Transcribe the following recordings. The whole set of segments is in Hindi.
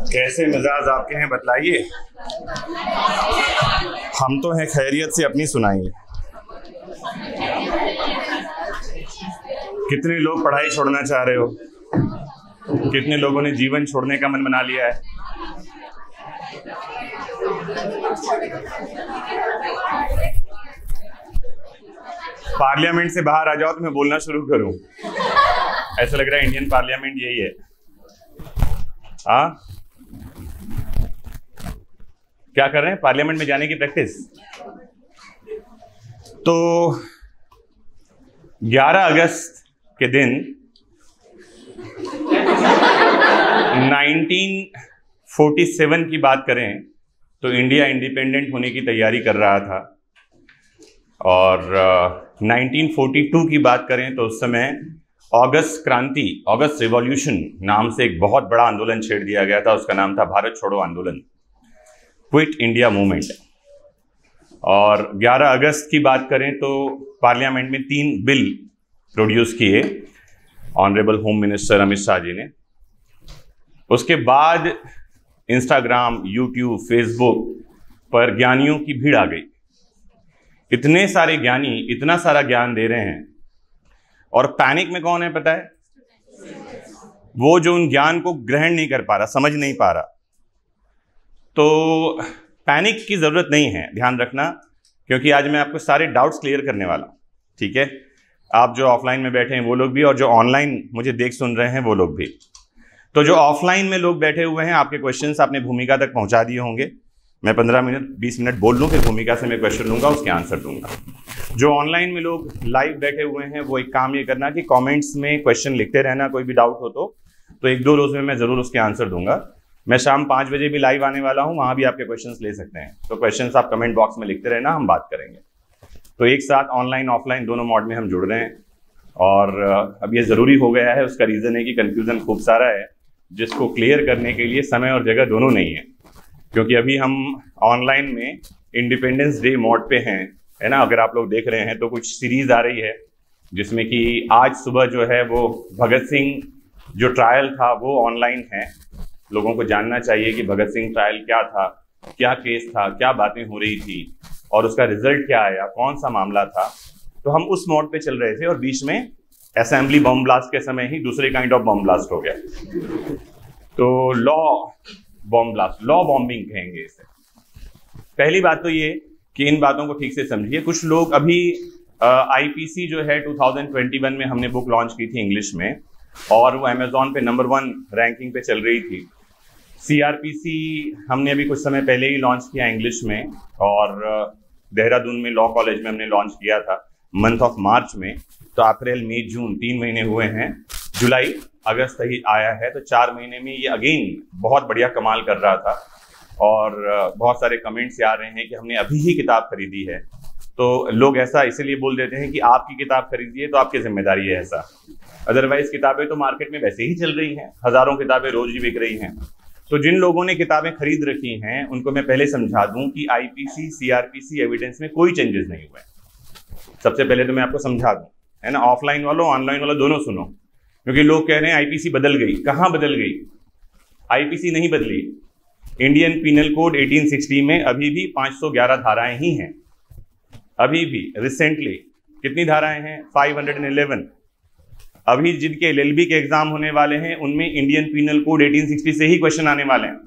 कैसे मिजाज आपके हैं बतलाइए। हम तो हैं खैरियत से, अपनी सुनाइए। कितने लोग पढ़ाई छोड़ना चाह रहे हो? कितने लोगों ने जीवन छोड़ने का मन बना लिया है? पार्लियामेंट से बाहर आ जाओ तो मैं बोलना शुरू करूं। ऐसा लग रहा है इंडियन पार्लियामेंट यही है। हाँ, क्या कर रहे हैं? पार्लियामेंट में जाने की प्रैक्टिस। तो 11 अगस्त के दिन 1947 की बात करें तो इंडिया इंडिपेंडेंट होने की तैयारी कर रहा था, और 1942 की बात करें तो उस समय अगस्त क्रांति, अगस्त रिवॉल्यूशन नाम से एक बहुत बड़ा आंदोलन छेड़ दिया गया था। उसका नाम था भारत छोड़ो आंदोलन, क्विट इंडिया मूवमेंट। और 11 अगस्त की बात करें तो पार्लियामेंट में 3 बिल प्रोड्यूस किए honourable home minister Amit Shah ji ने। उसके बाद इंस्टाग्राम, यूट्यूब, फेसबुक पर ज्ञानियों की भीड़ आ गई। इतने सारे ज्ञानी इतना सारा ज्ञान दे रहे हैं, और पैनिक में कौन है पता है? वो जो उन ज्ञान को ग्रहण नहीं कर पा रहा, समझ नहीं पा रहा। तो पैनिक की जरूरत नहीं है, ध्यान रखना, क्योंकि आज मैं आपको सारे डाउट्स क्लियर करने वाला हूं। ठीक है? आप जो ऑफलाइन में बैठे हैं वो लोग भी, और जो ऑनलाइन मुझे देख सुन रहे हैं वो लोग भी। तो जो ऑफलाइन में लोग बैठे हुए हैं, आपके क्वेश्चंस आपने भूमिका तक पहुंचा दिए होंगे। मैं 15 मिनट 20 मिनट बोल लूँ, फिर भूमिका से मैं क्वेश्चन लूंगा, उसके आंसर दूंगा। जो ऑनलाइन में लोग लाइव बैठे हुए हैं वो एक काम ये करना कि कमेंट्स में क्वेश्चन लिखते रहना। कोई भी डाउट हो तो 1-2 रोज में मैं जरूर उसके आंसर दूंगा। मैं शाम 5 बजे भी लाइव आने वाला हूँ, वहां भी आपके क्वेश्चंस ले सकते हैं। तो क्वेश्चंस आप कमेंट बॉक्स में लिखते रहना, हम बात करेंगे। तो एक साथ ऑनलाइन ऑफलाइन दोनों मोड में हम जुड़ रहे हैं, और अब ये जरूरी हो गया है। उसका रीजन है कि कंफ्यूजन खूब सारा है, जिसको क्लियर करने के लिए समय और जगह दोनों नहीं है। क्योंकि अभी हम ऑनलाइन में इंडिपेंडेंस डे मोड पे हैं, है ना? अगर आप लोग देख रहे हैं तो कुछ सीरीज आ रही है, जिसमें कि आज सुबह जो है वो भगत सिंह जो ट्रायल था वो ऑनलाइन है। लोगों को जानना चाहिए कि भगत सिंह ट्रायल क्या था, क्या केस था, क्या बातें हो रही थी, और उसका रिजल्ट क्या आया, कौन सा मामला था। तो हम उस मोड पे चल रहे थे, और बीच में असेंबली बम ब्लास्ट के समय ही दूसरे काइंड ऑफ बम ब्लास्ट हो गया। तो law bomb blast, law bombing कहेंगे इसे। पहली बात तो ये कि इन बातों को ठीक से समझिए। कुछ लोग अभी आईपीसी जो है 2021 में हमने बुक लॉन्च की थी इंग्लिश में, और वो अमेजॉन पे नंबर 1 रैंकिंग पे चल रही थी। सीआरपीसी हमने अभी कुछ समय पहले ही लॉन्च किया इंग्लिश में, और देहरादून में लॉ कॉलेज में हमने लॉन्च किया था मंथ ऑफ मार्च में। तो अप्रैल, मई, जून 3 महीने हुए हैं, जुलाई अगस्त ही आया है। तो 4 महीने में ये अगेन बहुत बढ़िया कमाल कर रहा था, और बहुत सारे कमेंट्स आ रहे हैं कि हमने अभी ही किताब खरीदी है। तो लोग ऐसा इसलिए बोल देते हैं कि आपकी किताब खरीदिए तो आपकी जिम्मेदारी है ऐसा। अदरवाइज किताबें तो मार्केट में वैसे ही चल रही हैं, हजारों किताबें रोज ही बिक रही हैं। तो जिन लोगों ने किताबें खरीद रखी हैं उनको मैं पहले समझा दूं कि आईपीसी, सीआरपीसी एविडेंस में कोई चेंजेस नहीं हुए। सबसे पहले तो मैं आपको समझा दूं, है ना? ऑफलाइन वालों, ऑनलाइन वालों दोनों सुनो, क्योंकि लोग कह रहे हैं आईपीसी बदल गई। कहां बदल गई? आईपीसी नहीं बदली। इंडियन पीनल कोड 1860 में अभी भी 511 धाराएं ही हैं। अभी भी रिसेंटली कितनी धाराएं हैं? 511। अभी जिनके एलएलबी के एग्जाम होने वाले हैं उनमें इंडियन पीनल कोड 1860 से ही क्वेश्चन आने वाले हैं।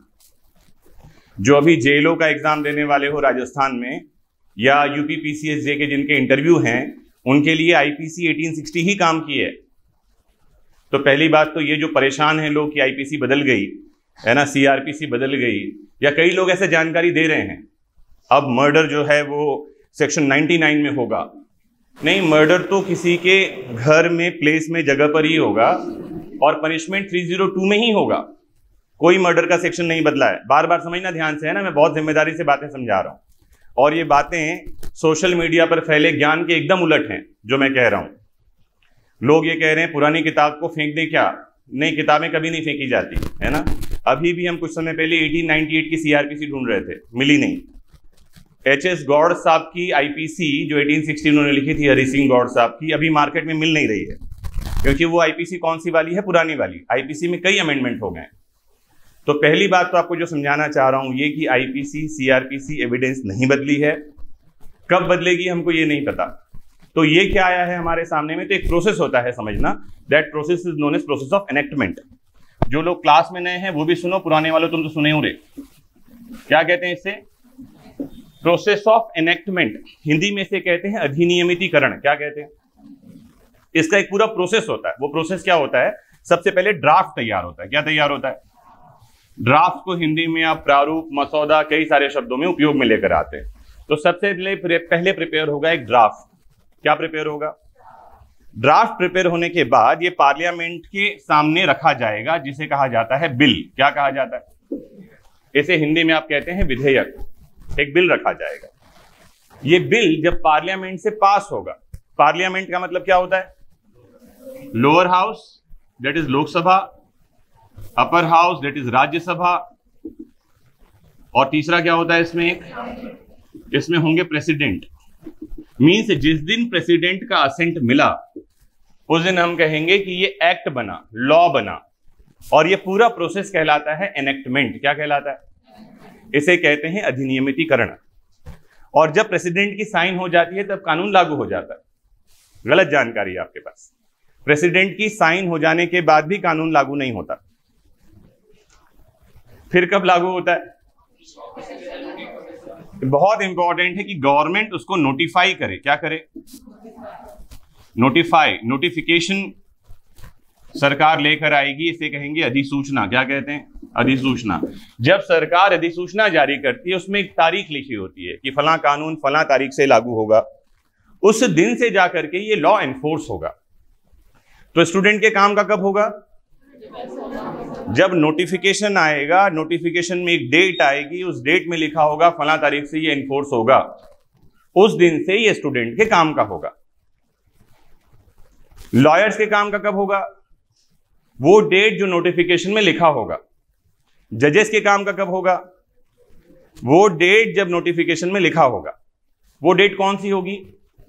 जो अभी जेएलओ का एग्जाम देने वाले हो राजस्थान में, या यूपी पीसीएसजे के जिनके इंटरव्यू हैं, उनके लिए आईपीसी 1860 ही काम की है। तो पहली बात तो ये जो परेशान हैं लोग कि आईपीसी बदल गई, है ना, सीआरपीसी बदल गई, या कई लोग ऐसे जानकारी दे रहे हैं अब मर्डर जो है वो सेक्शन 99 में होगा। नहीं, मर्डर तो किसी के घर में, प्लेस में, जगह पर ही होगा, और पनिशमेंट 302 में ही होगा। कोई मर्डर का सेक्शन नहीं बदला है। बार बार समझना ध्यान से, है ना? मैं बहुत जिम्मेदारी से बातें समझा रहा हूं, और ये बातें सोशल मीडिया पर फैले ज्ञान के एकदम उलट हैं जो मैं कह रहा हूं। लोग ये कह रहे हैं पुरानी किताब को फेंक दें क्या? नहीं, किताबें कभी नहीं फेंकी जाती, है ना? अभी भी हम कुछ समय पहले 1898 की सीआरपीसी ढूंढ रहे थे, मिली नहीं। एचएस गौड़ साहब की आईपीसी जो 1860 उन्होंने लिखी थी, हरि सिंह गौड़ साहब की, अभी मार्केट में मिल नहीं रही है, क्योंकि वो आईपीसी कौन सी वाली है? पुरानी वाली। आईपीसी में कई अमेंडमेंट हो गए। तो पहली बात तो आपको जो समझाना चाह रहा हूं ये कि आईपीसी सीआरपीसी एविडेंस नहीं बदली है। कब बदलेगी हमको ये नहीं पता। तो ये क्या आया है हमारे सामने में, तो एक प्रोसेस होता है समझना, that process is known as process of enactment. जो लोग क्लास में नए हैं वो भी सुनो, पुराने वालों तुम तो सुने हो रे। क्या कहते हैं इसे? Process of enactment. हिंदी में से कहते हैं अधिनियमितीकरण। क्या कहते हैं? इसका एक पूरा प्रोसेस होता है। वो प्रोसेस क्या होता है? सबसे पहले ड्राफ्ट तैयार होता है। क्या तैयार होता है? ड्राफ्ट को हिंदी में आप प्रारूप, मसौदा, कई सारे शब्दों में उपयोग में लेकर आते हैं। तो सबसे पहले प्रिपेयर होगा एक ड्राफ्ट। क्या प्रिपेयर होगा? ड्राफ्ट प्रिपेयर होने के बाद ये पार्लियामेंट के सामने रखा जाएगा, जिसे कहा जाता है बिल। क्या कहा जाता है? इसे हिंदी में आप कहते हैं विधेयक। एक बिल रखा जाएगा। ये बिल जब पार्लियामेंट से पास होगा, पार्लियामेंट का मतलब क्या होता है? Lower house that is Lok Sabha, upper house that is Rajya Sabha, और तीसरा क्या होता है इसमें होंगे प्रेसिडेंट। मीन्स जिस दिन प्रेसिडेंट का असेंट मिला उस दिन हम कहेंगे कि ये एक्ट बना, लॉ बना, और ये पूरा प्रोसेस कहलाता है एनेक्टमेंट। क्या कहलाता है? इसे कहते हैं अधिनियमितीकरण। और जब प्रेसिडेंट की साइन हो जाती है तब कानून लागू हो जाता है। गलत जानकारी है आपके पास। प्रेसिडेंट की साइन हो जाने के बाद भी कानून लागू नहीं होता। फिर कब लागू होता है? बहुत इंपॉर्टेंट है कि गवर्नमेंट उसको नोटिफाई करे। क्या करे? नोटिफाई, नोटिफिकेशन सरकार लेकर आएगी, इसे कहेंगे अधिसूचना। क्या कहते हैं? अधिसूचना। जब सरकार अधिसूचना जारी करती है उसमें एक तारीख लिखी होती है कि फलां कानून फलां तारीख से लागू होगा। उस दिन से जाकर के ये लॉ एनफोर्स होगा। तो स्टूडेंट के काम का कब होगा? जब नोटिफिकेशन आएगा, नोटिफिकेशन में एक डेट आएगी, उस डेट में लिखा होगा फलां तारीख से ये एनफोर्स होगा, उस दिन से ये स्टूडेंट के काम का होगा। लॉयर्स के काम का कब होगा? वो डेट जो नोटिफिकेशन में लिखा होगा। जजेस के काम का कब होगा? वो डेट जब नोटिफिकेशन में लिखा होगा। वो डेट कौन सी होगी?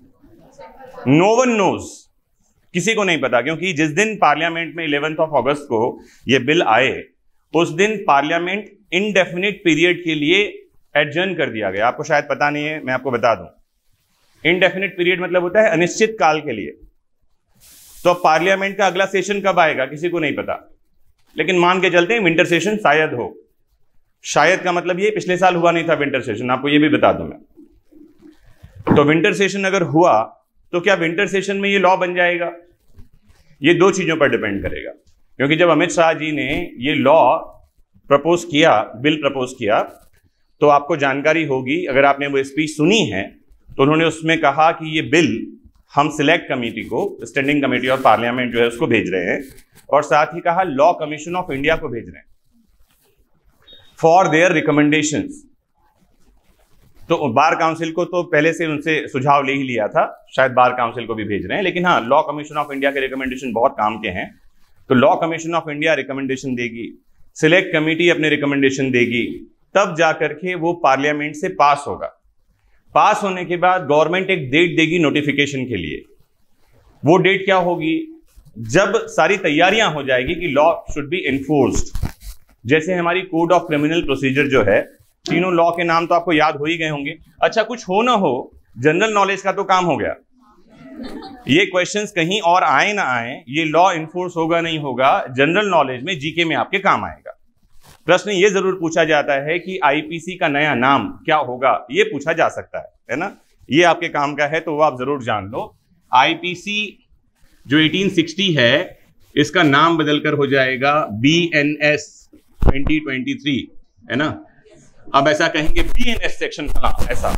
नो वन नोज, किसी को नहीं पता, क्योंकि जिस दिन पार्लियामेंट में 11 अगस्त को ये बिल आए उस दिन पार्लियामेंट इनडेफिनिट पीरियड के लिए एडजर्न कर दिया गया। आपको शायद पता नहीं है, मैं आपको बता दूं। इनडेफिनिट पीरियड मतलब होता है अनिश्चित काल के लिए। तो पार्लियामेंट का अगला सेशन कब आएगा किसी को नहीं पता, लेकिन मान के चलते हैं विंटर सेशन शायद हो। शायद का मतलब ये पिछले साल हुआ नहीं था विंटर सेशन, आपको ये भी बता दूं मैं। तो विंटर सेशन अगर हुआ तो क्या विंटर सेशन में ये लॉ बन जाएगा? ये दो चीजों पर डिपेंड करेगा। क्योंकि जब अमित शाह जी ने ये लॉ प्रपोज किया, बिल प्रपोज किया, तो आपको जानकारी होगी, अगर आपने वो स्पीच सुनी है, तो उन्होंने उसमें कहा कि ये बिल हम सिलेक्ट कमेटी को, स्टैंडिंग कमेटी ऑफ पार्लियामेंट जो है उसको भेज रहे हैं, और साथ ही कहा लॉ कमीशन ऑफ इंडिया को भेज रहे हैं फॉर देयर रिकमेंडेशंस। तो बार काउंसिल को तो पहले से उनसे सुझाव ले ही लिया था, शायद बार काउंसिल को भी भेज रहे हैं, लेकिन हाँ, लॉ कमीशन ऑफ इंडिया के रिकमेंडेशन बहुत काम के हैं। तो law commission of India recommendation देगी, सिलेक्ट कमेटी अपने रिकमेंडेशन देगी, तब जाकर के वो पार्लियामेंट से पास होगा। पास होने के बाद गवर्नमेंट एक डेट देगी नोटिफिकेशन के लिए। वो डेट क्या होगी? जब सारी तैयारियां हो जाएगी कि लॉ शुड बी एनफोर्स्ड। जैसे हमारी कोड ऑफ क्रिमिनल प्रोसीजर जो है, तीनों लॉ के नाम तो आपको याद हो ही गए होंगे। अच्छा, कुछ हो ना हो, जनरल नॉलेज का तो काम हो गया। ये क्वेश्चंस कहीं और आए ना आए, ये लॉ इन्फोर्स होगा नहीं होगा, जनरल नॉलेज में, जीके में आपके काम आएगा। प्रश्न ये जरूर पूछा जाता है कि आईपीसी का नया नाम क्या होगा, ये पूछा जा सकता है ना? ये आपके काम का है तो वो आप जरूर जान लो। आईपीसी जो 1860 है, इसका नाम बदलकर हो जाएगा BNS 2023, है ना? अब ऐसा कहेंगे BNS सेक्शन फला ऐसा।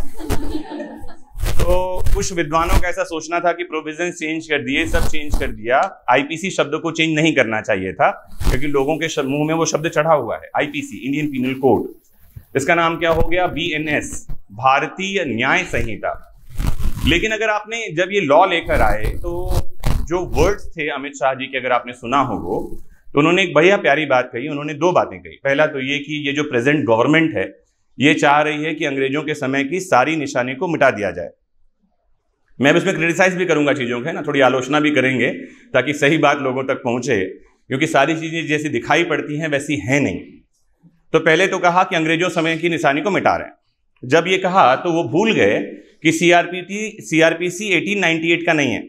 तो कुछ विद्वानों का ऐसा सोचना था कि प्रोविजन चेंज कर दिए, सब चेंज कर दिया, आईपीसी शब्द को चेंज नहीं करना चाहिए था, क्योंकि लोगों के मुंह में वो शब्द चढ़ा हुआ है, आईपीसी, इंडियन पीनल कोड। इसका नाम क्या हो गया? BNS, भारतीय न्याय संहिता। लेकिन अगर आपने जब ये लॉ लेकर आए तो जो वर्ड्स थे अमित शाह जी के, अगर आपने सुना हो तो उन्होंने एक बढ़िया प्यारी बात कही। उन्होंने दो बातें कही। पहला तो ये कि ये जो प्रेजेंट गवर्नमेंट है ये चाह रही है कि अंग्रेजों के समय की सारी निशानी को मिटा दिया जाए। मैं इसमें क्रिटिसाइज भी करूंगा चीज़ों के, ना थोड़ी आलोचना भी करेंगे ताकि सही बात लोगों तक पहुंचे, क्योंकि सारी चीज़ें जैसी दिखाई पड़ती हैं वैसी हैं नहीं। तो पहले तो कहा कि अंग्रेजों समय की निशानी को मिटा रहे हैं। जब ये कहा तो वो भूल गए कि सीआरपीसी 1898 का नहीं है।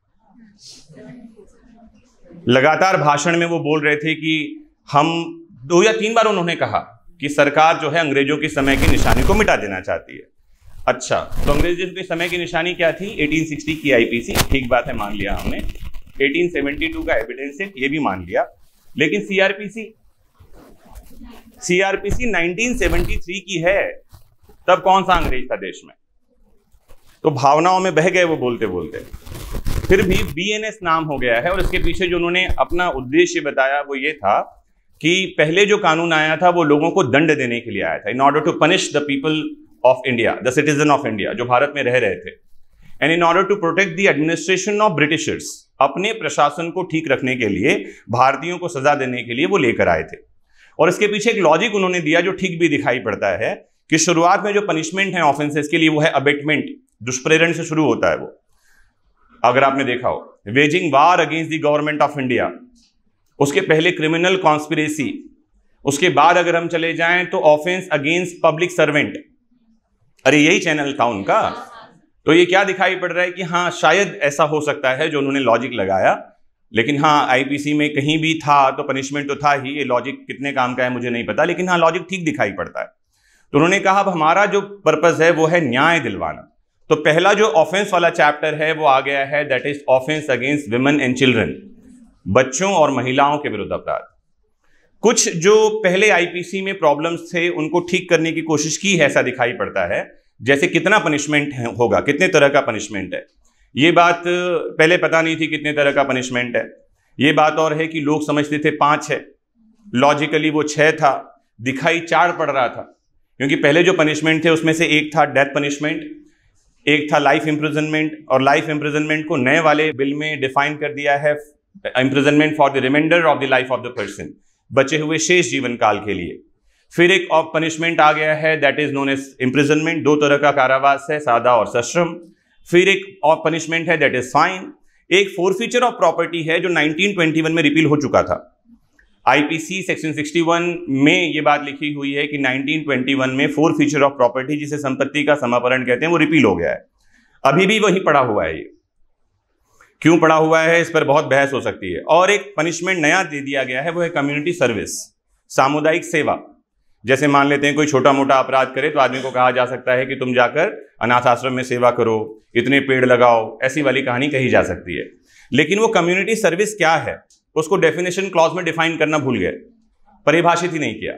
लगातार भाषण में वो बोल रहे थे कि हम 2 या 3 बार उन्होंने कहा कि सरकार जो है अंग्रेजों के समय की निशानी को मिटा देना चाहती है। अच्छा, तो अंग्रेजों के समय की निशानी क्या थी? 1860 की आईपीसी, ठीक बात है, मान लिया हमने। 1872 का एविडेंस है, ये भी मान लिया। लेकिन सीआरपीसी 1973 की है, तब कौन सा अंग्रेज था देश में? तो भावनाओं में बह गए वो बोलते बोलते। फिर भी बीएनएस नाम हो गया है, और इसके पीछे जो उन्होंने अपना उद्देश्य बताया वो ये था कि पहले जो कानून आया था वो लोगों को दंड देने के लिए आया था, in order to punish the people of India, the citizen of India, जो भारत में रह रहे थे, and in order to protect the administration of Britishers, अपने प्रशासन को ठीक रखने के लिए, भारतीयों को सजा देने के लिए वो लेकर आए थे। और इसके पीछे एक लॉजिक उन्होंने दिया जो ठीक भी दिखाई पड़ता है कि शुरुआत में जो पनिशमेंट है ऑफेंसेस के लिए वो है अबेटमेंट, दुष्प्रेरण से शुरू होता है वो। अगर आपने देखा हो, waging war against the government of India, उसके पहले क्रिमिनल कॉन्स्पिरेसी, उसके बाद अगर हम चले जाएं तो ऑफेंस अगेंस्ट पब्लिक सर्वेंट। अरे यही चैनल था उनका। तो ये क्या दिखाई पड़ रहा है कि हाँ शायद ऐसा हो सकता है जो उन्होंने लॉजिक लगाया, लेकिन हाँ आईपीसी में कहीं भी था तो पनिशमेंट तो था ही। ये लॉजिक कितने काम का है मुझे नहीं पता, लेकिन हाँ लॉजिक ठीक दिखाई पड़ता है। तो उन्होंने कहा अब हमारा जो पर्पस है वो है न्याय दिलवाना। तो पहला जो ऑफेंस वाला चैप्टर है वो आ गया है, that is offence against women and children, बच्चों और महिलाओं के विरुद्ध अपराध। कुछ जो पहले आईपीसी में प्रॉब्लम्स थे उनको ठीक करने की कोशिश की है, ऐसा दिखाई पड़ता है। जैसे कितना पनिशमेंट होगा, कितने तरह का पनिशमेंट है, ये बात पहले पता नहीं थी कितने तरह का पनिशमेंट है। ये बात और है कि लोग समझते थे 5 है, लॉजिकली वो 6 था, दिखाई 4 पड़ रहा था, क्योंकि पहले जो पनिशमेंट थे उसमें से एक था डेथ पनिशमेंट, एक था लाइफ इम्प्रिजनमेंट, और लाइफ इम्प्रिजनमेंट को नए वाले बिल में डिफाइन कर दिया है imprisonment for the reminder of the life of the person, बचे हुए शेष जीवन काल के लिए। फिर एक और पनिशमेंट आ गया है that is known as imprisonment, 2 तरह का कारावास है, सादा और सश्रम। फिर एक और पनिशमेंट है दैट इज फाइन। एक फोरफीचर ऑफ प्रॉपर्टी है जो 1921 में रिपील हो चुका था। आईपीसी सेक्शन 61 में ये बात लिखी हुई है कि 1921 में फोरफीचर ऑफ प्रॉपर्टी, जिसे संपत्ति का समापरण कहते हैं, वो रिपील हो गया है। अभी भी वही पड़ा हुआ है। ये क्यों पड़ा हुआ है इस पर बहुत बहस हो सकती है। और एक पनिशमेंट नया दे दिया गया है, वो है कम्युनिटी सर्विस, सामुदायिक सेवा। जैसे मान लेते हैं कोई छोटा मोटा अपराध करे तो आदमी को कहा जा सकता है कि तुम जाकर अनाथ आश्रम में सेवा करो, इतने पेड़ लगाओ, ऐसी वाली कहानी कही जा सकती है। लेकिन वो कम्युनिटी सर्विस क्या है उसको डेफिनेशन क्लॉज में डिफाइन करना भूल गए, परिभाषित ही नहीं किया।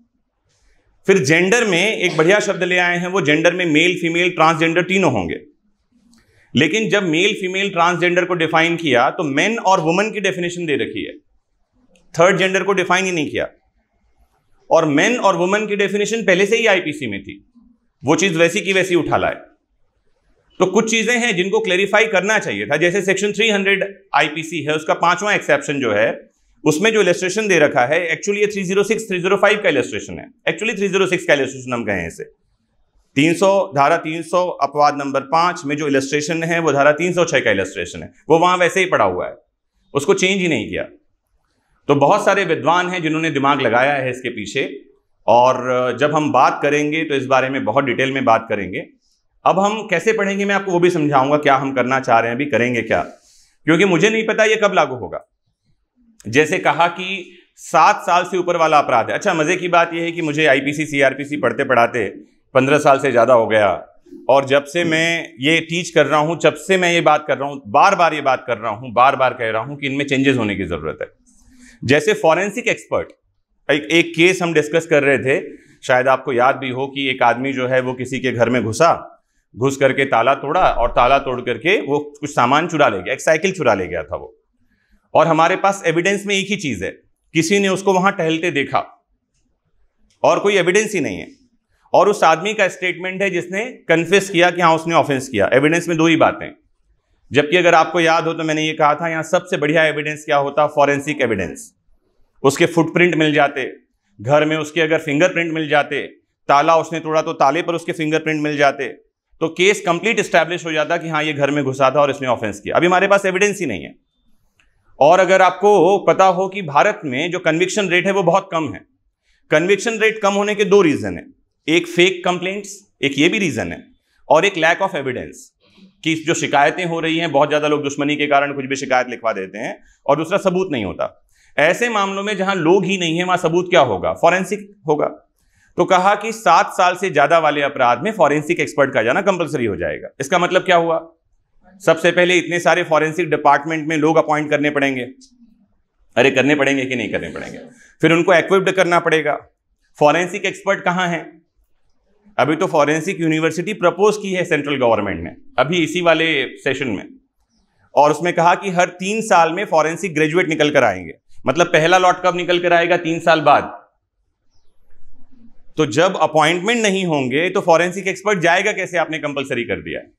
फिर जेंडर में एक बढ़िया शब्द ले आए हैं, वो जेंडर में मेल फीमेल ट्रांसजेंडर तीनों होंगे। लेकिन जब मेल फीमेल ट्रांसजेंडर को डिफाइन किया तो मेन और वुमन की डेफिनेशन दे रखी है, थर्ड जेंडर को डिफाइन ही नहीं किया। और मेन और वुमन की डेफिनेशन पहले से ही आईपीसी में थी, वो चीज वैसी की वैसी उठा लाए। तो कुछ चीजें हैं जिनको क्लेरिफाई करना चाहिए था। जैसे सेक्शन 300 आईपीसी है, उसका 5वां एक्सेप्शन जो है उसमें जो इलस्ट्रेशन दे रखा है, एक्चुअली ये 306 305 का इलस्ट्रेशन है। एक्चुअली 306 का इलस्ट्रेशन हम कहें इसे। 300 धारा 300 अपवाद नंबर 5 में जो इलस्ट्रेशन है वो धारा 306 का इलस्ट्रेशन है, वो वहां वैसे ही पड़ा हुआ है, उसको चेंज ही नहीं किया। तो बहुत सारे विद्वान हैं जिन्होंने दिमाग लगाया है इसके पीछे, और जब हम बात करेंगे तो इस बारे में बहुत डिटेल में बात करेंगे। अब हम कैसे पढ़ेंगे मैं आपको वो भी समझाऊंगा, क्या हम करना चाह रहे हैं, अभी करेंगे क्या, क्योंकि मुझे नहीं पता ये कब लागू होगा। जैसे कहा कि 7 साल से ऊपर वाला अपराध है। अच्छा, मजे की बात यह है कि मुझे आईपीसी सीआरपीसी पढ़ते पढ़ाते 15 साल से ज्यादा हो गया, और जब से मैं ये टीच कर रहा हूं, जब से मैं ये बात कर रहा हूं, बार बार ये बात कर रहा हूं, बार बार कह रहा हूं कि इनमें चेंजेस होने की जरूरत है। जैसे फॉरेंसिक एक्सपर्ट, एक केस हम डिस्कस कर रहे थे, शायद आपको याद भी हो कि एक आदमी जो है वो किसी के घर में घुस करके ताला तोड़ा, और ताला तोड़ करके वो कुछ सामान चुरा ले गया, एक साइकिल चुरा ले गया था वो। और हमारे पास एविडेंस में एक ही चीज है, किसी ने उसको वहां टहलते देखा और कोई एविडेंस ही नहीं है, और उस आदमी का स्टेटमेंट है जिसने कन्फेस किया कि हाँ उसने ऑफेंस किया। एविडेंस में 2 ही बातें, जबकि अगर आपको याद हो तो मैंने ये कहा था यहां सबसे बढ़िया एविडेंस क्या होता, फॉरेंसिक एविडेंस। उसके फुटप्रिंट मिल जाते, घर में उसके अगर फिंगरप्रिंट मिल जाते, ताला उसने तोड़ा तो ताले पर उसके फिंगरप्रिंट मिल जाते, तो केस कंप्लीट एस्टैब्लिश हो जाता कि हाँ ये घर में घुसा था और इसने ऑफेंस किया। अभी हमारे पास एविडेंस ही नहीं है। और अगर आपको पता हो कि भारत में जो कन्विक्शन रेट है वो बहुत कम है, कन्विक्शन रेट कम होने के दो रीजन है, एक फेक कंप्लेंट्स, एक ये भी रीजन है, और एक लैक ऑफ एविडेंस कि जो शिकायतें हो रही हैं, बहुत ज्यादा लोग दुश्मनी के कारण कुछ भी शिकायत लिखवा देते हैं, और दूसरा सबूत नहीं होता। ऐसे मामलों में जहां लोग ही नहीं है वहां सबूत क्या होगा? फॉरेंसिक होगा। तो कहा कि 7 साल से ज्यादा वाले अपराध में फॉरेंसिक एक्सपर्ट का जाना कंपलसरी हो जाएगा। इसका मतलब क्या हुआ? सबसे पहले इतने सारे फॉरेंसिक डिपार्टमेंट में लोग अपॉइंट करने पड़ेंगे। अरे करने पड़ेंगे कि नहीं करने पड़ेंगे? फिर उनको इक्विप्ड करना पड़ेगा। फॉरेंसिक एक्सपर्ट कहां है? अभी तो फॉरेंसिक यूनिवर्सिटी प्रपोज की है सेंट्रल गवर्नमेंट ने अभी इसी वाले सेशन में, और उसमें कहा कि हर 3 साल में फॉरेंसिक ग्रेजुएट निकल कर आएंगे। मतलब पहला लॉट कब निकल कर आएगा? 3 साल बाद। तो जब अपॉइंटमेंट नहीं होंगे तो फॉरेंसिक एक्सपर्ट जाएगा कैसे? आपने कंपलसरी कर दिया है।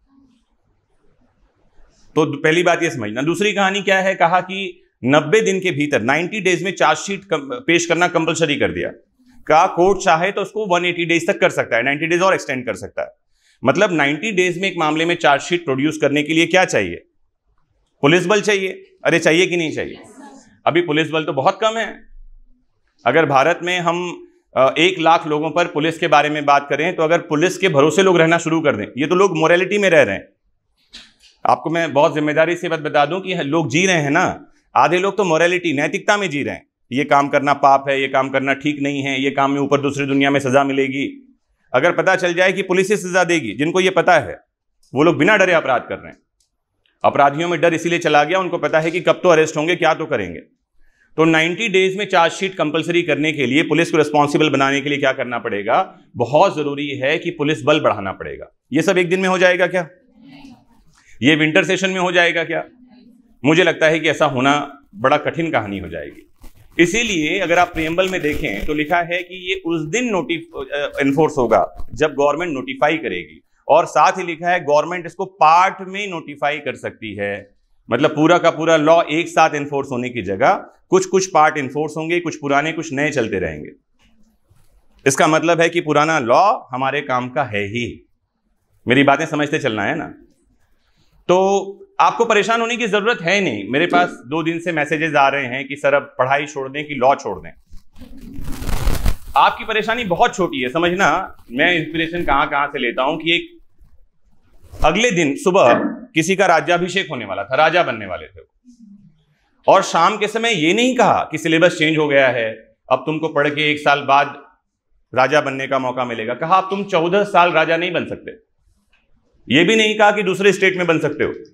तो पहली बात ये समझना। दूसरी कहानी क्या है? कहा कि 90 दिन के भीतर 90 डेज में चार्जशीट पेश करना कंपलसरी कर दिया। कहा कोर्ट चाहे तो उसको 180 डेज तक कर सकता है, 90 डेज और एक्सटेंड कर सकता है। मतलब 90 डेज में एक मामले में चार्जशीट प्रोड्यूस करने के लिए क्या चाहिए? पुलिस बल चाहिए। अरे चाहिए कि नहीं चाहिए? अभी पुलिस बल तो बहुत कम है। अगर भारत में हम 1 लाख लोगों पर पुलिस के बारे में बात करें तो अगर पुलिस के भरोसे लोग रहना शुरू कर दें, ये तो लोग मोरालिटी में रह रहे हैं। आपको मैं बहुत जिम्मेदारी से बात बता दूं कि लोग जी रहे हैं ना, आधे लोग तो मोरालिटी नैतिकता में जी रहे हैं। ये काम करना पाप है, ये काम करना ठीक नहीं है, ये काम में ऊपर दूसरी दुनिया में सजा मिलेगी। अगर पता चल जाए कि पुलिस ही सजा देगी, जिनको ये पता है वो लोग बिना डरे अपराध कर रहे हैं। अपराधियों में डर इसीलिए चला गया, उनको पता है कि कब तो अरेस्ट होंगे, क्या तो करेंगे। तो 90 डेज में चार्जशीट कंपलसरी करने के लिए, पुलिस को रिस्पॉन्सिबल बनाने के लिए क्या करना पड़ेगा? बहुत जरूरी है कि पुलिस बल बढ़ाना पड़ेगा। ये सब एक दिन में हो जाएगा क्या? ये विंटर सेशन में हो जाएगा क्या? मुझे लगता है कि ऐसा होना बड़ा कठिन कहानी हो जाएगी। इसीलिए अगर आप प्रियम्बल में देखें तो लिखा है कि ये उस दिन एनफोर्स होगा जब गवर्नमेंट नोटिफाई करेगी, और साथ ही लिखा है गवर्नमेंट इसको पार्ट में नोटिफाई कर सकती है। मतलब पूरा का पूरा लॉ एक साथ एनफोर्स होने की जगह कुछ कुछ पार्ट एनफोर्स होंगे, कुछ पुराने कुछ नए चलते रहेंगे। इसका मतलब है कि पुराना लॉ हमारे काम का है ही। मेरी बातें समझते चलना है ना। तो आपको परेशान होने की जरूरत है नहीं। मेरे पास 2 दिन से मैसेजेस आ रहे हैं कि सर अब पढ़ाई छोड़ दें कि लॉ छोड़ दें। आपकी परेशानी बहुत छोटी है, समझना। मैं इंस्पिरेशन कहां से लेता हूं कि एक अगले दिन सुबह किसी का राज्याभिषेक होने वाला था, राजा बनने वाले थे, और शाम के समय ये नहीं कहा कि सिलेबस चेंज हो गया है, अब तुमको पढ़ के 1 साल बाद राजा बनने का मौका मिलेगा। कहा अब तुम 14 साल राजा नहीं बन सकते। यह भी नहीं कहा कि दूसरे स्टेट में बन सकते हो।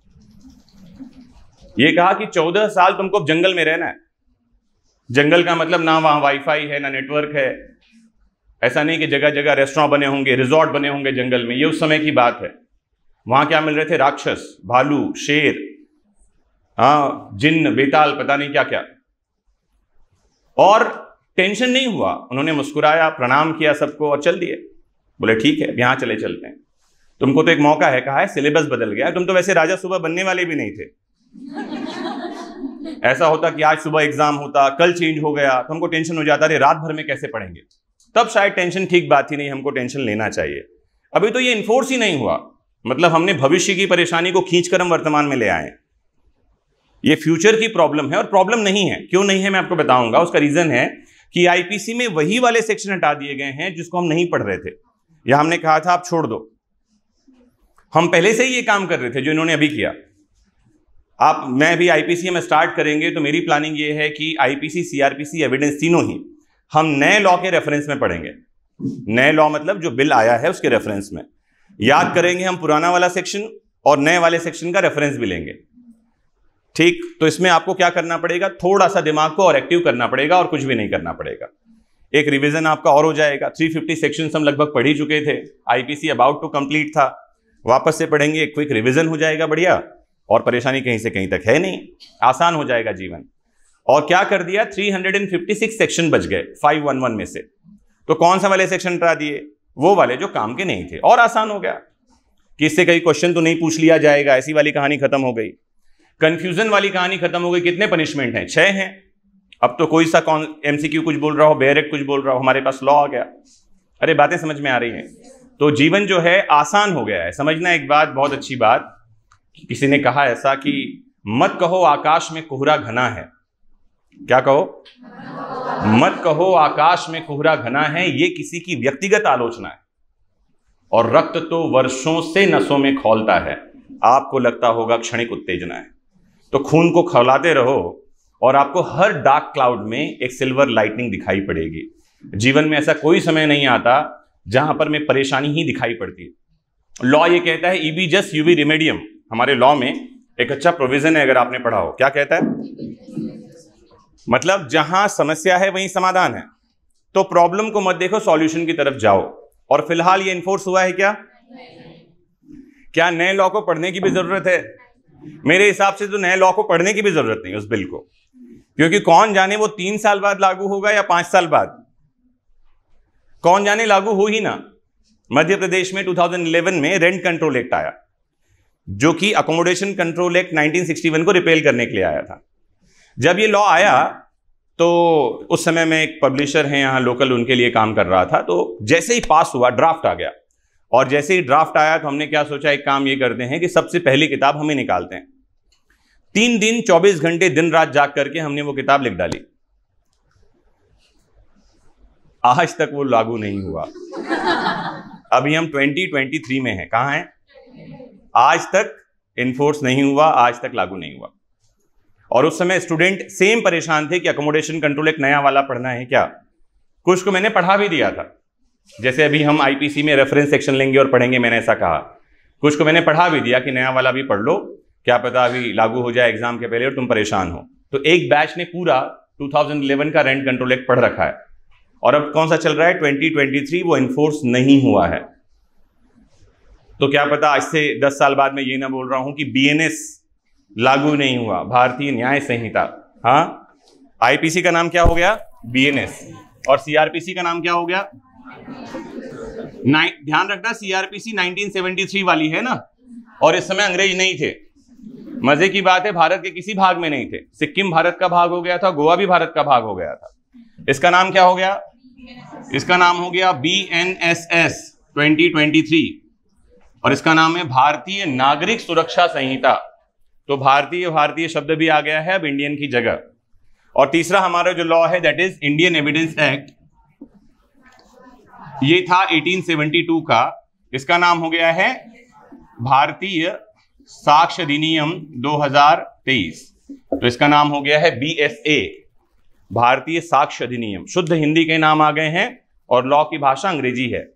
यह कहा कि 14 साल तुमको जंगल में रहना है। जंगल का मतलब ना वहां वाईफाई है ना नेटवर्क है। ऐसा नहीं कि जगह जगह रेस्टोरेंट बने होंगे, रिजॉर्ट बने होंगे जंगल में। ये उस समय की बात है। वहां क्या मिल रहे थे? राक्षस, भालू, शेर, जिन्न, बेताल, पता नहीं क्या क्या। और टेंशन नहीं हुआ। उन्होंने मुस्कुराया, प्रणाम किया सबको और चल दिए। बोले ठीक है, यहां चलते हैं। तुमको तो एक मौका है। कहा है सिलेबस बदल गया। तुम तो वैसे राजा सुबह बनने वाले भी नहीं थे। ऐसा होता कि आज सुबह एग्जाम होता, कल चेंज हो गया, तो हमको टेंशन हो जाता, अरे रात भर में कैसे पढ़ेंगे। तब शायद टेंशन ठीक बात ही नहीं, हमको टेंशन लेना चाहिए। अभी तो ये इन्फोर्स ही नहीं हुआ। मतलब हमने भविष्य की परेशानी को खींचकर हम वर्तमान में ले आए। ये फ्यूचर की प्रॉब्लम है, और प्रॉब्लम नहीं है। क्यों नहीं है मैं आपको बताऊंगा। उसका रीजन है कि आईपीसी में वही वाले सेक्शन हटा दिए गए हैं जिसको हम नहीं पढ़ रहे थे, या हमने कहा था आप छोड़ दो। हम पहले से ही ये काम कर रहे थे जो इन्होंने अभी किया। मैं भी आईपीसी में स्टार्ट करेंगे तो मेरी प्लानिंग ये है कि आईपीसी, सीआरपीसी, एविडेंस तीनों ही हम नए लॉ के रेफरेंस में पढ़ेंगे। नए लॉ मतलब जो बिल आया है उसके रेफरेंस में याद करेंगे हम पुराना वाला सेक्शन, और नए वाले सेक्शन का रेफरेंस भी लेंगे। ठीक, तो इसमें आपको क्या करना पड़ेगा? थोड़ा सा दिमाग को और एक्टिव करना पड़ेगा, और कुछ भी नहीं करना पड़ेगा। एक रिवीजन आपका और हो जाएगा। 350 सेक्शंस हम लगभग पढ़ ही चुके थे। आईपीसी अबाउट टू कंप्लीट था। वापस से पढ़ेंगे, एक क्विक रिवीजन हो जाएगा, बढ़िया, और परेशानी कहीं से कहीं तक है नहीं। आसान हो जाएगा जीवन। और क्या कर दिया? 356 सेक्शन बच गए 511 में से। तो कौन सा वाले सेक्शन हटा दिए? वो वाले जो काम के नहीं थे। और आसान हो गया कि इससे कई क्वेश्चन तो नहीं पूछ लिया जाएगा, ऐसी वाली कहानी खत्म हो गई। कंफ्यूजन वाली कहानी खत्म हो गई। कितने पनिशमेंट हैं? 6 हैं। अब तो कोई सा एमसीक्यू कुछ बोल रहा हो, बेयरेक्ट कुछ बोल रहा हो, हमारे पास लॉ आ गया। अरे बातें समझ में आ रही हैं। तो जीवन जो है आसान हो गया है। समझना एक बात, बहुत अच्छी बात, किसी ने कहा ऐसा कि मत कहो आकाश में कोहरा घना है। क्या कहो? मत कहो आकाश में कोहरा घना है, ये किसी की व्यक्तिगत आलोचना है। और रक्त तो वर्षों से नसों में खौलता है, आपको लगता होगा क्षणिक उत्तेजना है। तो खून को खौलाते रहो और आपको हर डार्क क्लाउड में एक सिल्वर लाइटनिंग दिखाई पड़ेगी। जीवन में ऐसा कोई समय नहीं आता जहां पर में परेशानी ही दिखाई पड़ती है। लॉ ये कहता है ईबी जस्ट यूबी रिमेडियम। हमारे लॉ में एक अच्छा प्रोविजन है, अगर आपने पढ़ा हो। क्या कहता है? मतलब जहां समस्या है वहीं समाधान है। तो प्रॉब्लम को मत देखो, सॉल्यूशन की तरफ जाओ। और फिलहाल ये इन्फोर्स हुआ है क्या नए लॉ को पढ़ने की भी जरूरत है? मेरे हिसाब से तो नए लॉ को पढ़ने की भी जरूरत नहीं उस बिल को, क्योंकि कौन जाने वो 3 साल बाद लागू होगा या 5 साल बाद, कौन जाने लागू हो ही ना। मध्य प्रदेश में 2011 में रेंट कंट्रोल एक्ट आया, जो कि अकोमोडेशन कंट्रोल एक्ट 1961 को रिपेल करने के लिए आया था। जब ये लॉ आया तो उस समय में एक पब्लिशर हैं यहाँ लोकल, उनके लिए काम कर रहा था। तो जैसे ही पास हुआ ड्राफ्ट आ गया, और जैसे ही ड्राफ्ट आया तो हमने क्या सोचा, एक काम ये करते हैं कि सबसे पहली किताब हम ही निकालते हैं। 3 दिन 24 घंटे दिन रात जाग करके हमने वो किताब लिख डाली। आज तक वो लागू नहीं हुआ। अभी हम 2023 में हैं, कहां हैं? आज तक इन्फोर्स नहीं हुआ, आज तक लागू नहीं हुआ। और उस समय स्टूडेंट सेम परेशान थे कि अकोमोडेशन कंट्रोल एक नया वाला पढ़ना है क्या। कुछ को मैंने पढ़ा भी दिया था, जैसे अभी हम आईपीसी में रेफरेंस सेक्शन लेंगे और पढ़ेंगे, मैंने ऐसा कहा। कुछ को मैंने पढ़ा भी दिया कि नया वाला भी पढ़ लो, क्या पता अभी लागू हो जाए एग्जाम के पहले और तुम परेशान हो। तो एक बैच ने पूरा 2011 का रेंट कंट्रोल एक्ट पढ़ रखा है, और अब कौन सा चल रहा है? 2023, वो इन्फोर्स नहीं हुआ है। तो क्या पता आज से 10 साल बाद मैं ये ना बोल रहा हूं कि बीएनएस लागू नहीं हुआ, भारतीय न्याय संहिता। हाँ, आईपीसी का नाम क्या हो गया? बीएनएस। और सीआरपीसी का नाम क्या हो गया? ध्यान रखना, सीआरपीसी 1973 वाली है ना, और इस समय अंग्रेज नहीं थे। मजे की बात है, भारत के किसी भाग में नहीं थे। सिक्किम भारत का भाग हो गया था, गोवा भी भारत का भाग हो गया था। इसका नाम क्या हो गया? इसका नाम हो गया बीएनएसएस 2023, और इसका नाम है भारतीय नागरिक सुरक्षा संहिता। तो भारतीय शब्द भी आ गया है अब इंडियन की जगह। और तीसरा हमारा जो लॉ है, that is Indian evidence act. ये था 1872 का, इसका नाम हो गया है भारतीय साक्ष्य अधिनियम 2023। तो इसका नाम हो गया है बीएसए, भारतीय साक्ष्य अधिनियम। शुद्ध हिंदी के नाम आ गए हैं और लॉ की भाषा अंग्रेजी है।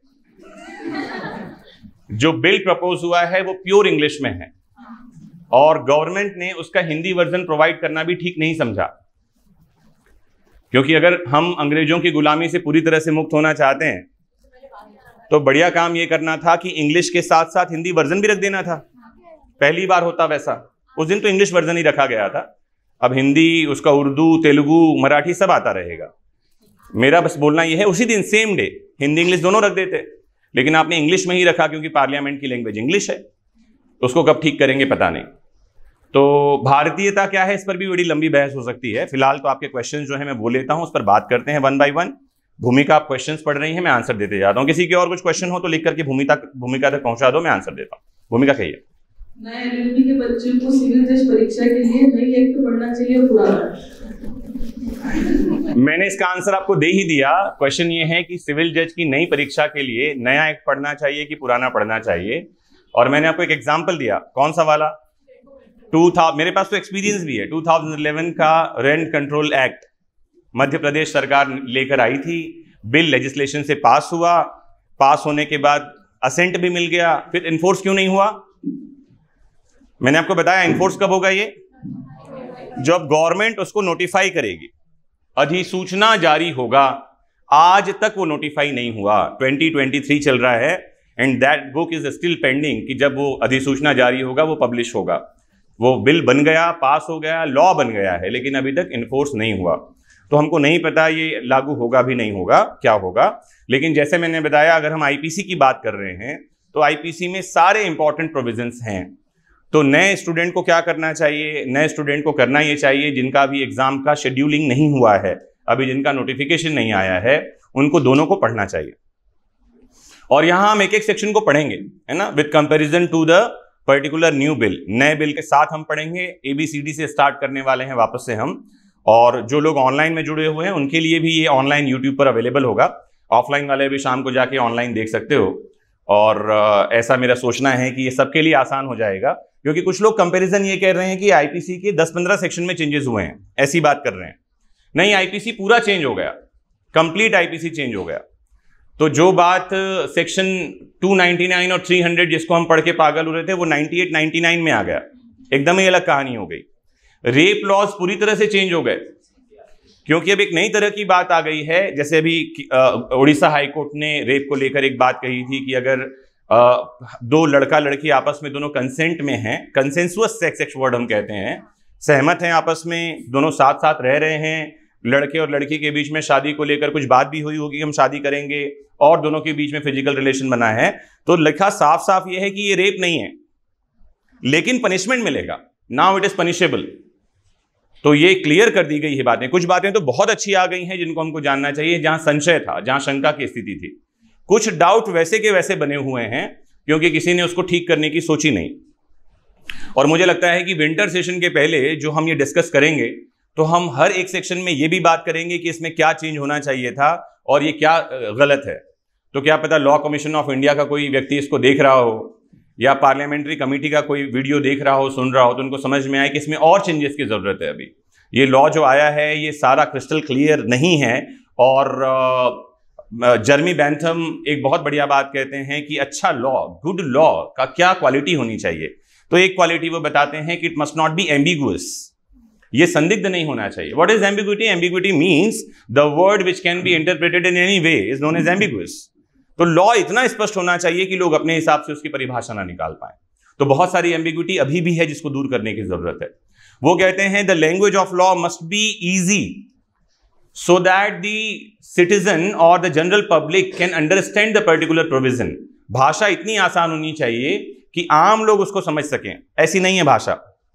जो बिल प्रपोज हुआ है वो प्योर इंग्लिश में है, और गवर्नमेंट ने उसका हिंदी वर्जन प्रोवाइड करना भी ठीक नहीं समझा, क्योंकि अगर हम अंग्रेजों की गुलामी से पूरी तरह से मुक्त होना चाहते हैं तो बढ़िया काम ये करना था कि इंग्लिश के साथ साथ हिंदी वर्जन भी रख देना था। पहली बार होता वैसा। उस दिन तो इंग्लिश वर्जन ही रखा गया था, अब हिंदी, उसका उर्दू, तेलुगु, मराठी सब आता रहेगा। मेरा बस बोलना यह है, उसी दिन सेम डे हिंदी इंग्लिश दोनों रख देते, लेकिन आपने इंग्लिश में ही रखा क्योंकि पार्लियामेंट की लैंग्वेज इंग्लिश है। उसको कब ठीक करेंगे पता नहीं। तो भारतीयता क्या है, इस पर भी बड़ी लंबी बहस हो सकती है। फिलहाल तो आपके क्वेश्चन जो है मैं वो लेता हूं, उस पर बात करते हैं 1 बाय 1। भूमिका आप क्वेश्चंस पढ़ रही हैं, मैं आंसर देते जाता हूं। किसी के और कुछ क्वेश्चन हो तो लिख करके भूमिका तक पहुंचा दो, मैं आंसर देता हूं। भूमिका कहिए। नए एलएलबी के बच्चों को सिविल जज परीक्षा के लिए नई एक्ट पढ़ना चाहिए पुराना? मैंने इसका आंसर आपको दे ही दिया। क्वेश्चन ये है कि सिविल जज की नई परीक्षा के लिए नया एक्ट पढ़ना चाहिए कि पुराना पढ़ना चाहिए, और मैंने आपको एक एग्जांपल दिया। कौन सा वाला? 2000, मेरे पास तो एक्सपीरियंस भी है। 2011 का rent control act Madhya Pradesh सरकार लेकर आई थी। बिल लेजिस्लेशन से पास हुआ, पास होने के बाद असेंट भी मिल गया, फिर इन्फोर्स क्यों नहीं हुआ? मैंने आपको बताया इन्फोर्स कब होगा ये, जब गवर्नमेंट उसको नोटिफाई करेगी, अधिसूचना जारी होगा। आज तक वो नोटिफाई नहीं हुआ, 2023 चल रहा है, and that book is still pending कि जब वो अधिसूचना जारी होगा वो पब्लिश होगा। वो बिल बन गया, पास हो गया, लॉ बन गया है, लेकिन अभी तक इन्फोर्स नहीं हुआ। तो हमको नहीं पता ये लागू होगा भी नहीं होगा, क्या होगा। लेकिन जैसे मैंने बताया, अगर हम आईपीसी की बात कर रहे हैं तो आईपीसी में सारे इंपॉर्टेंट प्रोविजंस हैं। तो नए स्टूडेंट को क्या करना चाहिए? नए स्टूडेंट को करना ये चाहिए, जिनका भी एग्जाम का शेड्यूलिंग नहीं हुआ है, अभी जिनका नोटिफिकेशन नहीं आया है, उनको दोनों को पढ़ना चाहिए। और यहां हम एक एक सेक्शन को पढ़ेंगे, है ना, with comparison to the particular new bill. नए बिल के साथ हम पढ़ेंगे, एबीसीडी से स्टार्ट करने वाले हैं वापस से हम, और जो लोग ऑनलाइन में जुड़े हुए हैं उनके लिए भी ये ऑनलाइन यूट्यूब पर अवेलेबल होगा। ऑफलाइन वाले भी शाम को जाके ऑनलाइन देख सकते हो। और ऐसा मेरा सोचना है कि ये सबके लिए आसान हो जाएगा, क्योंकि कुछ लोग कंपैरिजन ये कह रहे हैं कि आईपीसी के 10-15 सेक्शन में चेंजेस हुए हैं, ऐसी बात कर रहे हैं। नहीं, आईपीसी पूरा चेंज हो गया, कंप्लीट आईपीसी चेंज हो गया। तो जो बात सेक्शन 299 और 300 जिसको हम पढ़ के पागल हो रहे थे, वो 98-99 में आ गया, एकदम ही अलग कहानी हो गई। रेप लॉज पूरी तरह से चेंज हो गए, क्योंकि अब एक नई तरह की बात आ गई है। जैसे अभी उड़ीसा हाईकोर्ट ने रेप को लेकर एक बात कही थी कि अगर दो लड़का लड़की आपस में दोनों कंसेंट में हैं, कंसेंसुअस सेक्स वर्ड हम कहते हैं, सहमत हैं आपस में, दोनों साथ साथ रह रहे हैं, लड़के और लड़की के बीच में शादी को लेकर कुछ बात भी हुई होगी, हम शादी करेंगे, और दोनों के बीच में फिजिकल रिलेशन बना है, तो लिखा साफ साफ यह है कि ये रेप नहीं है, लेकिन पनिशमेंट मिलेगा, नाउ इट इज पनिशेबल। तो ये क्लियर कर दी गई है बातें। कुछ बातें तो बहुत अच्छी आ गई हैं जिनको हमको जानना चाहिए, जहां संशय था, जहां शंका की स्थिति थी। कुछ डाउट वैसे के वैसे बने हुए हैं, क्योंकि किसी ने उसको ठीक करने की सोची नहीं। और मुझे लगता है कि विंटर सेशन के पहले जो हम ये डिस्कस करेंगे, तो हम हर एक सेक्शन में ये भी बात करेंगे कि इसमें क्या चेंज होना चाहिए था और ये क्या गलत है। तो क्या पता लॉ कमीशन ऑफ इंडिया का कोई व्यक्ति इसको देख रहा हो, या पार्लियामेंट्री कमेटी का कोई वीडियो देख रहा हो, सुन रहा हो, तो उनको समझ में आए कि इसमें और चेंजेस की जरूरत है। अभी ये लॉ जो आया है ये सारा क्रिस्टल क्लियर नहीं है। और जर्मी बैंथम एक बहुत बढ़िया बात कहते हैं कि अच्छा लॉ, गुड लॉ का क्या क्वालिटी होनी चाहिए। तो एक क्वालिटी वो बताते हैं कि it must not be ambiguous, ये संदिग्ध नहीं होना चाहिए। What is ambiguity? Ambiguity means the word which can be interpreted in any way is known as ambiguous. तो लॉ इतना स्पष्ट होना चाहिए कि लोग अपने हिसाब से उसकी परिभाषा ना निकाल पाए। तो बहुत सारी एम्बिग्विटी अभी भी है जिसको दूर करने की जरूरत है। वो कहते हैं the language of law must be easy so that the citizen और the general public can understand the particular provision. भाषा इतनी आसान होनी चाहिए कि आम लोग उसको समझ सकें। ऐसी नहीं है भाषा,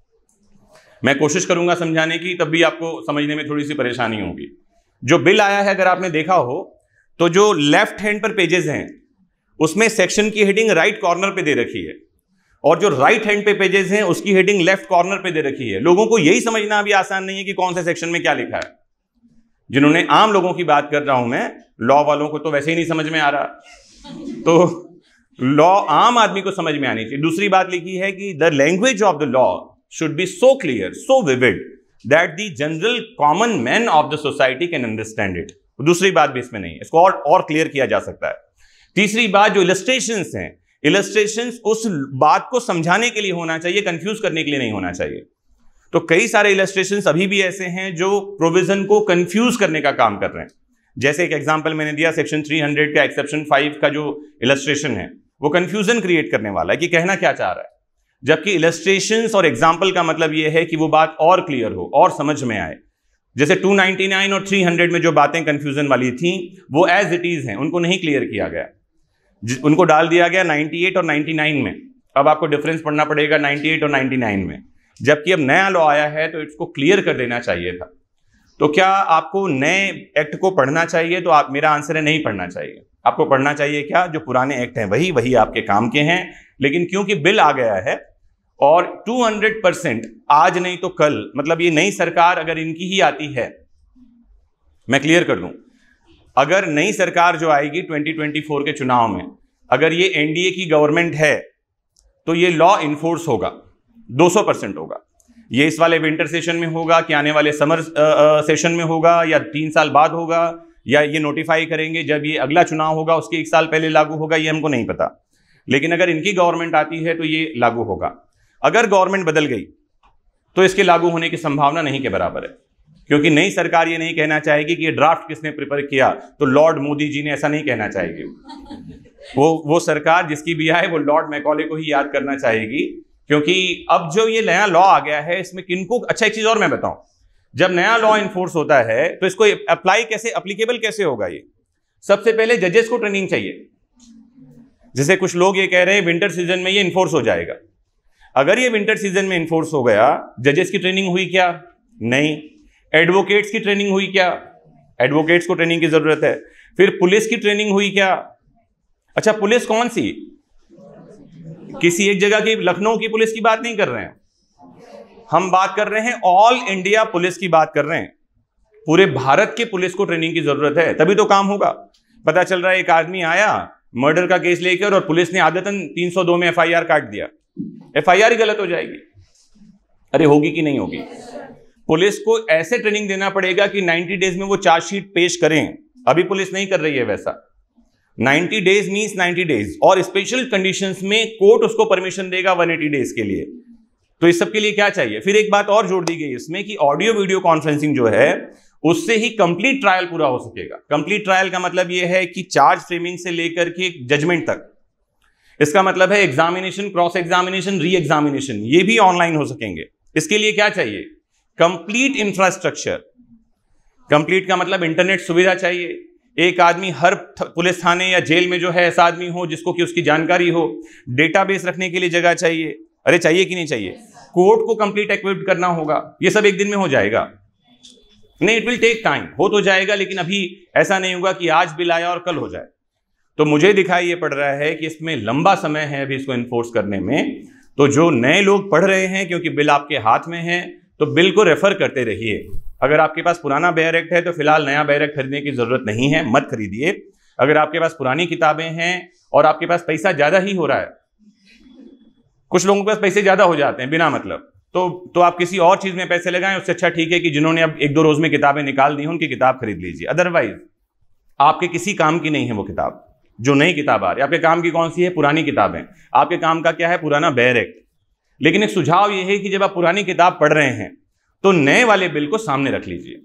मैं कोशिश करूंगा समझाने की, तब भी आपको समझने में थोड़ी सी परेशानी होगी। जो बिल आया है अगर आपने देखा हो, तो जो लेफ्ट हैंड पर पेजेस हैं उसमें सेक्शन की हेडिंग राइट कॉर्नर पे दे रखी है, और जो राइट हैंड पे पेजेस हैं उसकी हेडिंग लेफ्ट कॉर्नर पे दे रखी है। लोगों को यही समझना अभी आसान नहीं है कि कौन से सेक्शन में क्या लिखा है। जिन्होंने आम लोगों की बात कर रहा हूं मैं, लॉ वालों को तो वैसे ही नहीं समझ में आ रहा, तो लॉ आम आदमी को समझ में आनी चाहिए। दूसरी बात लिखी है कि the language of the law should be so clear, so vivid that the general common man of the society can understand it। दूसरी बात भी इसमें नहीं है, इसको और क्लियर किया जा सकता है। तीसरी बात, जो इलस्ट्रेशंस हैं, इलस्ट्रेशंस उस बात को समझाने के लिए होना चाहिए, कंफ्यूज करने के लिए नहीं होना चाहिए। तो कई सारे इलस्ट्रेशंस अभी भी ऐसे हैं जो प्रोविजन को कंफ्यूज करने का काम कर रहे हैं। जैसे एक एग्जांपल मैंने दिया, सेक्शन 300 का एक्सेप्शन 5 का जो इलस्ट्रेशन है वो कंफ्यूजन क्रिएट करने वाला है कि कहना क्या चाह रहा है, जबकि इलस्ट्रेशंस और एग्जाम्पल का मतलब यह है कि वो बात और क्लियर हो और समझ में आए। जैसे 299 और 300 में जो बातें कंफ्यूजन वाली थी वो एज इट इज हैं, उनको नहीं क्लियर किया गया, उनको डाल दिया गया 98 और 99 में। अब आपको डिफरेंस पढ़ना पड़ेगा 98 और 99 में, जबकि अब नया लॉ आया है तो इसको क्लियर कर देना चाहिए था। तो क्या आपको नए एक्ट को पढ़ना चाहिए? तो आप, मेरा आंसर है नहीं पढ़ना चाहिए। आपको पढ़ना चाहिए क्या? जो पुराने एक्ट हैं वही आपके काम के हैं। लेकिन क्योंकि बिल आ गया है और 200% आज नहीं तो कल, मतलब ये नई सरकार अगर इनकी ही आती है, मैं क्लियर कर दूं, अगर नई सरकार जो आएगी 2024 के चुनाव में, अगर ये एनडीए की गवर्नमेंट है तो ये लॉ इन्फोर्स होगा, 200% होगा। ये इस वाले विंटर सेशन में होगा कि आने वाले समर सेशन में होगा, या 3 साल बाद होगा, या ये नोटिफाई करेंगे जब ये अगला चुनाव होगा उसके 1 साल पहले लागू होगा, ये हमको नहीं पता। लेकिन अगर इनकी गवर्नमेंट आती है तो ये लागू होगा। अगर गवर्नमेंट बदल गई तो इसके लागू होने की संभावना नहीं के बराबर है, क्योंकि नई सरकार ये नहीं कहना चाहेगी कि ये ड्राफ्ट किसने प्रिपेयर किया, तो लॉर्ड मोदी जी ने ऐसा नहीं कहना चाहेगी। वो सरकार जिसकी भी आए वो लॉर्ड मैकॉले को ही याद करना चाहेगी, क्योंकि अब जो ये नया लॉ आ गया है इसमें किनको, अच्छा एक चीज और मैं बताऊं, जब नया लॉ इन्फोर्स होता है तो इसको अप्लाई कैसे, अप्लीकेबल कैसे होगा? ये सबसे पहले जजेस को ट्रेनिंग चाहिए। जैसे कुछ लोग ये कह रहे हैं विंटर सीजन में ये इन्फोर्स हो जाएगा। अगर ये विंटर सीजन में इन्फोर्स हो गया, जजेस की ट्रेनिंग हुई क्या? नहीं। एडवोकेट्स की ट्रेनिंग हुई क्या? एडवोकेट्स को ट्रेनिंग की जरूरत है। फिर पुलिस की ट्रेनिंग हुई क्या? अच्छा, पुलिस कौन सी? किसी एक जगह की, लखनऊ की पुलिस की बात नहीं कर रहे हैं हम, बात कर रहे हैं ऑल इंडिया पुलिस की बात कर रहे हैं। पूरे भारत के पुलिस को ट्रेनिंग की जरूरत है, तभी तो काम होगा। पता चल रहा है एक आदमी आया मर्डर का केस लेकर और पुलिस ने आदतन 302 में एफआईआर काट दिया, एफआईआर ही गलत हो जाएगी। अरे होगी कि नहीं होगी? पुलिस को ऐसे ट्रेनिंग देना पड़ेगा कि 90 डेज में वो चार्जशीट पेश करें। अभी पुलिस नहीं कर रही है वैसा। 90 डेज मींस 90 डेज, और स्पेशल कंडीशंस में कोर्ट उसको परमिशन देगा 180 डेज के लिए। तो इस सब के लिए क्या चाहिए? फिर एक बात और जोड़ दी गई इसमें कि ऑडियो वीडियो कॉन्फ्रेंसिंग जो है उससे ही कंप्लीट ट्रायल पूरा हो सकेगा। कंप्लीट ट्रायल का मतलब यह है कि चार्ज फ्रेमिंग से लेकर के जजमेंट तक, इसका मतलब है examination, cross examination, re examination, ये भी ऑनलाइन हो सकेंगे। इसके लिए क्या चाहिए? Complete infrastructure. कंप्लीट का मतलब इंटरनेट सुविधा चाहिए। एक आदमी हर पुलिस थाने या जेल में जो है ऐसा आदमी हो जिसको कि उसकी जानकारी हो। डेटाबेस रखने के लिए जगह चाहिए। अरे चाहिए कि नहीं चाहिए? कोर्ट को कंप्लीट इक्विप्ड करना होगा। ये सब एक दिन में हो जाएगा? नहीं, इट विल टेक टाइम। हो तो जाएगा, लेकिन अभी ऐसा नहीं होगा कि आज बिल आया और कल हो जाए। तो मुझे दिखाई ये पड़ रहा है कि इसमें लंबा समय है अभी इसको इन्फोर्स करने में। तो जो नए लोग पढ़ रहे हैं, क्योंकि बिल आपके हाथ में है, तो बिल को रेफर करते रहिए। अगर आपके पास पुराना बेयर एक्ट है तो फिलहाल नया बेयर एक्ट खरीदने की जरूरत नहीं है, मत खरीदिए। अगर आपके पास पुरानी किताबें हैं और आपके पास पैसा ज्यादा ही हो रहा है, कुछ लोगों के पास पैसे ज्यादा हो जाते हैं बिना मतलब, तो आप किसी और चीज में पैसे लगाएं। उससे अच्छा ठीक है कि जिन्होंने अब 1-2 रोज में किताबें निकाल दी उनकी किताब खरीद लीजिए। अदरवाइज आपके किसी काम की नहीं है वो किताब। जो नई किताब आ रही है आपके काम की कौन सी है? पुरानी किताबें। आपके काम का क्या है? पुराना बेयर एक्ट। लेकिन एक सुझाव यह है कि जब आप पुरानी किताब पढ़ रहे हैं तो नए वाले बिल को सामने रख लीजिए।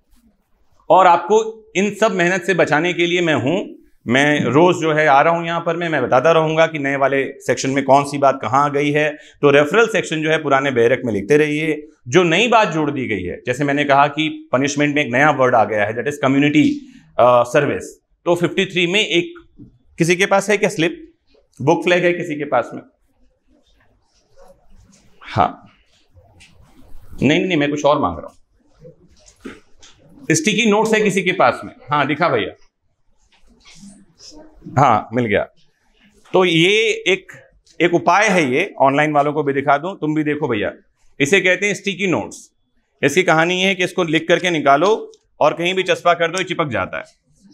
और आपको इन सब मेहनत से बचाने के लिए मैं रोज जो है आ रहा हूं यहां पर, मैं बताता रहूंगा कि नए वाले सेक्शन में कौन सी बात कहां आ गई है। तो रेफरल सेक्शन जो है पुराने बेयर एक्ट में लिखते रहिए। जो नई बात जोड़ दी गई है, जैसे मैंने कहा कि पनिशमेंट में एक नया वर्ड आ गया है, दैट इज कम्युनिटी सर्विस। तो 53 में एक, किसी के पास है क्या स्लिप? बुक फ्लैग है किसी के पास में? हाँ, नहीं, मैं कुछ और मांग रहा हूं। स्टिकी नोट्स है किसी के पास में? हाँ दिखा भैया। हाँ मिल गया। तो ये एक उपाय है, ये ऑनलाइन वालों को भी दिखा दूं, तुम भी देखो भैया। इसे कहते हैं स्टिकी नोट्स। इसकी कहानी है कि इसको लिख करके निकालो और कहीं भी चस्पा कर दो, ये चिपक जाता है।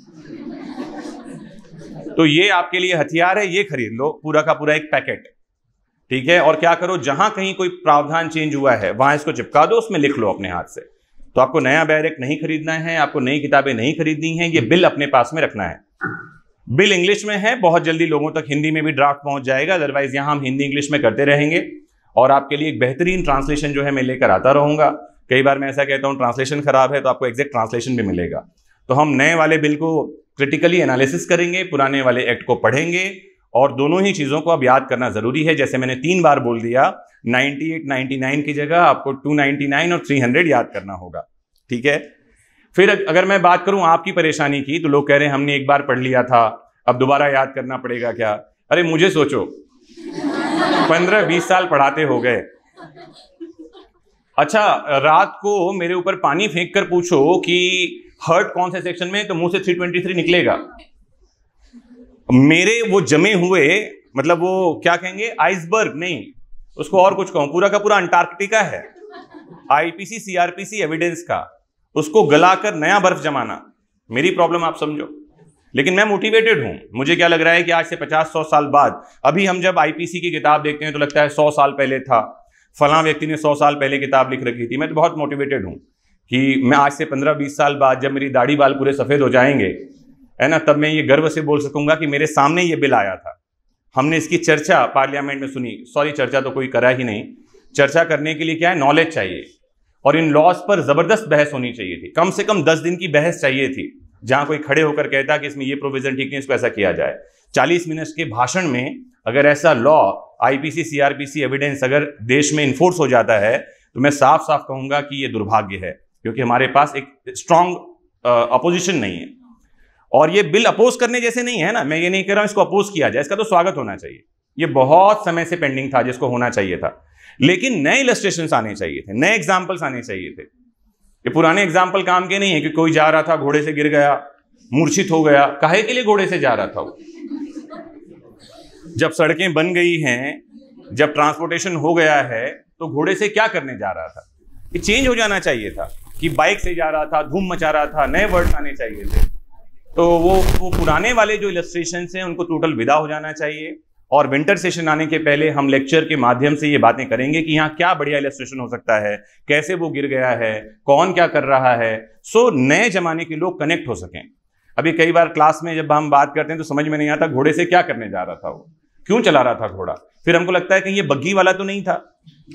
तो ये आपके लिए हथियार है, ये खरीद लो पूरा का पूरा एक पैकेट, ठीक है। और क्या करो, जहां कहीं कोई प्रावधान चेंज हुआ है वहां इसको चिपका दो, उसमें लिख लो अपने हाथ से। तो आपको नया बेयर एक्ट नहीं खरीदना है, आपको नई किताबें नहीं खरीदनी है, ये बिल अपने पास में रखना है। बिल इंग्लिश में है, बहुत जल्दी लोगों तक हिंदी में भी ड्राफ्ट पहुंच जाएगा। अदरवाइज यहां हम हिंदी इंग्लिश में करते रहेंगे और आपके लिए एक बेहतरीन ट्रांसलेशन जो है मैं लेकर आता रहूंगा। कई बार मैं ऐसा कहता हूं ट्रांसलेशन खराब है तो आपको एग्जैक्ट ट्रांसलेशन भी मिलेगा। तो हम नए वाले बिल को क्रिटिकली एनालिसिस करेंगे, पुराने वाले एक्ट को पढ़ेंगे, और दोनों ही चीजों को अब याद करना जरूरी है। जैसे मैंने 3 बार बोल दिया, 98, 99 की जगह आपको 299 और 300 याद करना होगा, ठीक है। फिर अगर मैं बात करूं आपकी परेशानी की, तो लोग कह रहे हैं हमने एक बार पढ़ लिया था, अब दोबारा याद करना पड़ेगा क्या? अरे मुझे सोचो, 15-20 साल पढ़ाते हो गए। अच्छा, रात को मेरे ऊपर पानी फेंक कर पूछो कि हर्ट कौन से सेक्शन में, तो मुंह से 323 निकलेगा। मेरे वो जमे हुए, मतलब वो क्या कहेंगे, आइसबर्ग नहीं, उसको और कुछ कहूं, पूरा का पूरा अंटार्कटिका है आईपीसी सीआरपीसी एविडेंस का, उसको गलाकर नया बर्फ जमाना। मेरी प्रॉब्लम आप समझो। लेकिन मैं मोटिवेटेड हूं। मुझे क्या लग रहा है कि आज से 50-100 साल बाद, अभी हम जब आईपीसी की किताब देखते हैं तो लगता है 100 साल पहले था, फलां व्यक्ति ने 100 साल पहले किताब लिख रखी थी। मैं तो बहुत मोटिवेटेड हूं कि मैं आज से 15-20 साल बाद जब मेरी दाढ़ी बाल पूरे सफेद हो जाएंगे, है ना, तब मैं ये गर्व से बोल सकूंगा कि मेरे सामने ये बिल आया था, हमने इसकी चर्चा पार्लियामेंट में सुनी। सॉरी, चर्चा तो कोई करा ही नहीं। चर्चा करने के लिए क्या है, नॉलेज चाहिए, और इन लॉज पर जबरदस्त बहस होनी चाहिए थी। कम से कम 10 दिन की बहस चाहिए थी, जहां कोई खड़े होकर कहता कि इसमें ये प्रोविजन ठीक नहीं, इसको ऐसा किया जाए। 40 मिनट के भाषण में अगर ऐसा लॉ, आईपीसी सीआरपीसी एविडेंस अगर देश में इन्फोर्स हो जाता है, तो मैं साफ साफ कहूंगा कि ये दुर्भाग्य है, क्योंकि हमारे पास एक स्ट्रांग अपोजिशन नहीं है। और ये बिल अपोज करने जैसे नहीं है ना, मैं ये नहीं कह रहा हूं इसको अपोज किया जाए, इसका तो स्वागत होना चाहिए। ये बहुत समय से पेंडिंग था जिसको होना चाहिए था, लेकिन नए इलस्ट्रेशंस आने चाहिए थे, नए एग्जाम्पल्स आने चाहिए थे। ये पुराने एग्जाम्पल काम के नहीं है कि कोई जा रहा था, घोड़े से गिर गया, मूर्छित हो गया। काहे के लिए घोड़े से जा रहा था वो? जब सड़कें बन गई हैं, जब ट्रांसपोर्टेशन हो गया है, तो घोड़े से क्या करने जा रहा था? ये चेंज हो जाना चाहिए था। कि बाइक से जा रहा था, धूम मचा रहा था, नए वर्ड्स आने चाहिए थे। तो वो पुराने वाले जो इलस्ट्रेशंस हैं उनको टोटल विदा हो जाना चाहिए। और विंटर सेशन आने के पहले हम लेक्चर के माध्यम से ये बातें करेंगे कि यहाँ क्या बढ़िया इलस्ट्रेशन हो सकता है, कैसे वो गिर गया है, कौन क्या कर रहा है, सो नए जमाने के लोग कनेक्ट हो सकें। अभी कई बार क्लास में जब हम बात करते हैं तो समझ में नहीं आता घोड़े से क्या करने जा रहा था, वो क्यों चला रहा था घोड़ा, फिर हमको लगता है कि ये बग्गी वाला तो नहीं था,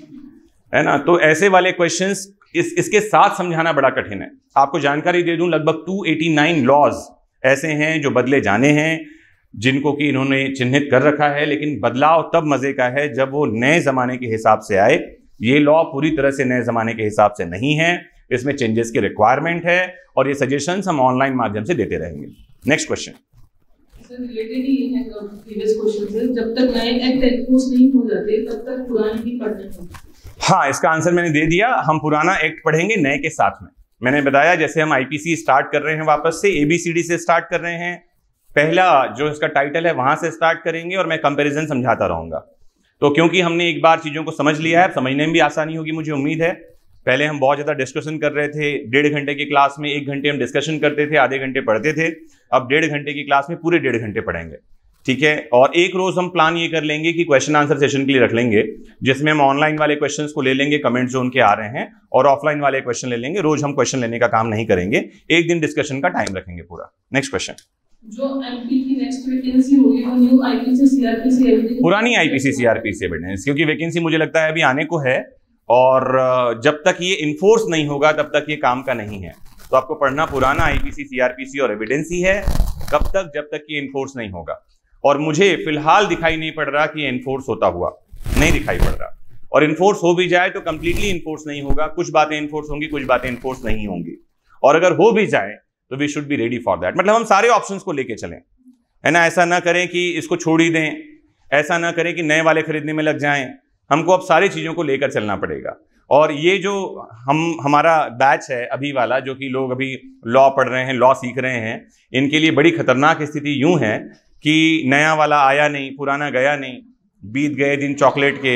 है ना। तो ऐसे वाले क्वेश्चंस इसके साथ समझाना बड़ा कठिन है। आपको जानकारी दे दूं, लगभग 289 लॉज ऐसे हैं जो बदले जाने हैं, जिनको कि इन्होंने चिन्हित कर रखा है, लेकिन बदलाव तब मजे का है जब वो नए जमाने के हिसाब से आए। ये लॉ पूरी तरह से नए जमाने के हिसाब से नहीं है, इसमें चेंजेस की रिक्वायरमेंट है और ये सजेशंस हम ऑनलाइन माध्यम से देते रहेंगे। नेक्स्ट क्वेश्चन रिलेटेड ही है प्रीवियस क्वेश्चन से, जब तक नए एक्ट एनफोर्स नहीं हो जाते तब तक पुराने ही पढ़ने होंगे। हाँ, इसका आंसर मैंने दे दिया। हम पुराना एक्ट पढ़ेंगे नए के साथ में। मैंने बताया जैसे हम आईपीसी स्टार्ट कर रहे हैं, वापस से एबीसीडी से स्टार्ट कर रहे हैं, पहला जो इसका टाइटल है वहां से स्टार्ट करेंगे और मैं कंपैरिजन समझाता रहूंगा। तो क्योंकि हमने एक बार चीजों को समझ लिया है, समझने में भी आसानी होगी मुझे उम्मीद है। पहले हम बहुत ज्यादा डिस्कशन कर रहे थे, 1.5 घंटे की क्लास में 1 घंटे हम डिस्कशन करते थे, आधे घंटे पढ़ते थे। अब 1.5 घंटे की क्लास में पूरे 1.5 घंटे पढ़ेंगे, ठीक है। और एक रोज हम प्लान ये कर लेंगे कि क्वेश्चन आंसर सेशन के लिए रख लेंगे, जिसमें हम ऑनलाइन वाले क्वेश्चंस को ले लेंगे, कमेंट जो उनके आ रहे हैं, और ऑफलाइन वाले क्वेश्चन ले लेंगे। रोज हम क्वेश्चन लेने का काम नहीं करेंगे, एक दिन डिस्कशन का टाइम रखेंगे पूरा। Next question. जो एमपी की नेक्स्ट वैकेंसी होगी वो न्यू आईपीसी सीआरपीसी एविडेंस, पुरानी आईपीसी सीआरपीसी एविडेंस, क्योंकि वैकेंसी मुझे लगता है अभी आने को है और जब तक ये इन्फोर्स नहीं होगा तब तक ये काम का नहीं है। तो आपको पढ़ना पुराना आईपीसी सीआरपीसी और एविडेंस ही है, कब तक, जब तक ये इन्फोर्स नहीं होगा। और मुझे फिलहाल दिखाई नहीं पड़ रहा कि इन्फोर्स होता हुआ, नहीं दिखाई पड़ रहा। और इन्फोर्स हो भी जाए तो कंप्लीटली इन्फोर्स नहीं होगा, कुछ बातें इन्फोर्स होंगी, कुछ बातें इन्फोर्स नहीं होंगी। और अगर हो भी जाए तो we should be ready for that. मतलब हम सारे ऑप्शंस को लेके चलें, है ना। ऐसा ना करें कि इसको छोड़ ही दें, ऐसा ना करें कि नए वाले खरीदने में लग जाएं। हमको अब सारी चीजों को लेकर चलना पड़ेगा। और ये जो हमारा बैच है अभी वाला, जो कि लोग अभी लॉ पढ़ रहे हैं, लॉ सीख रहे हैं, इनके लिए बड़ी खतरनाक स्थिति यूं है कि नया वाला आया नहीं, पुराना गया नहीं, बीत गए दिन चॉकलेट के,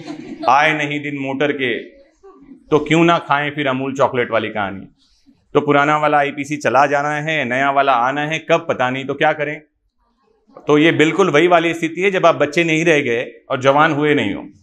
आए नहीं दिन मोटर के, तो क्यों ना खाएं फिर अमूल चॉकलेट वाली कहानी। तो पुराना वाला आईपीसी चला जाना है, नया वाला आना है, कब पता नहीं, तो क्या करें। तो ये बिल्कुल वही वाली स्थिति है जब आप बच्चे नहीं रह गए और जवान हुए नहीं हो,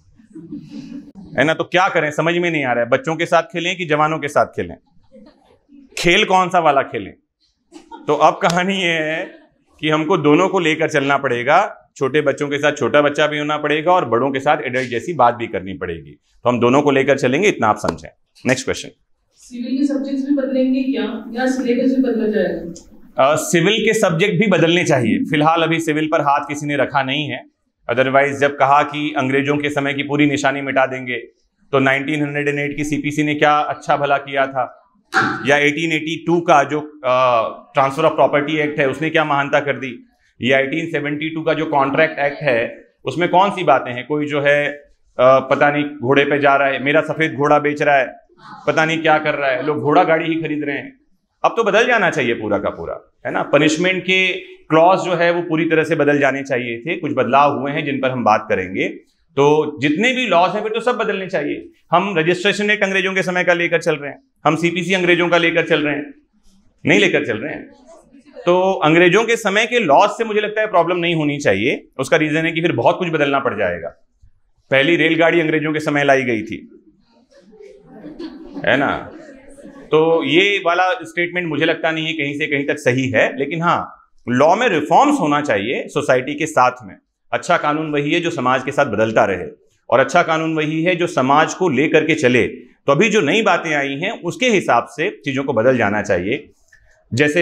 है ना। तो क्या करें समझ में नहीं आ रहा है, बच्चों के साथ खेलें कि जवानों के साथ खेलें, खेल कौन सा वाला खेलें। तो अब कहानी ये है कि हमको दोनों को लेकर चलना पड़ेगा। छोटे बच्चों के साथ छोटा बच्चा भी होना पड़ेगा और बड़ों के साथ एडल्ट जैसी बात भी करनी पड़ेगी। तो हम दोनों को लेकर चलेंगे, इतना आप समझें। Next question. सिविल के सब्जेक्ट्स भी बदलेंगे क्या, या सिलेबस भी बदला जाएगा? सिविल के सब्जेक्ट भी बदलने चाहिए। फिलहाल अभी सिविल पर हाथ किसी ने रखा नहीं है। अदरवाइज जब कहा कि अंग्रेजों के समय की पूरी निशानी मिटा देंगे, तो 1908 की सीपीसी ने क्या अच्छा भला किया था, या 1882 का जो ट्रांसफर ऑफ प्रॉपर्टी एक्ट है उसने क्या महानता कर दी, या 1872 का जो कॉन्ट्रैक्ट एक्ट है उसमें कौन सी बातें हैं। कोई जो है पता नहीं घोड़े पे जा रहा है, मेरा सफेद घोड़ा बेच रहा है, पता नहीं क्या कर रहा है, लोग घोड़ा गाड़ी ही खरीद रहे हैं। अब तो बदल जाना चाहिए पूरा का पूरा, है ना। पनिशमेंट के क्लॉज जो है वो पूरी तरह से बदल जाने चाहिए थे। कुछ बदलाव हुए हैं जिन पर हम बात करेंगे। तो जितने भी लॉज हैं फिर तो सब बदलने चाहिए। हम रजिस्ट्रेशन एक्ट अंग्रेजों के समय का लेकर चल रहे हैं, हम सीपीसी अंग्रेजों का लेकर चल रहे हैं, नहीं लेकर चल रहे हैं। तो अंग्रेजों के समय के लॉज से मुझे लगता है प्रॉब्लम नहीं होनी चाहिए। उसका रीजन है कि फिर बहुत कुछ बदलना पड़ जाएगा। पहली रेलगाड़ी अंग्रेजों के समय लाई गई थी, है ना। तो ये वाला स्टेटमेंट मुझे लगता नहीं है कहीं से कहीं तक सही है। लेकिन हाँ, लॉ में रिफॉर्म्स होना चाहिए सोसाइटी के साथ में। अच्छा कानून वही है जो समाज के साथ बदलता रहे, और अच्छा कानून वही है जो समाज को लेकर के चले। तो अभी जो नई बातें आई हैं उसके हिसाब से चीजों को बदल जाना चाहिए। जैसे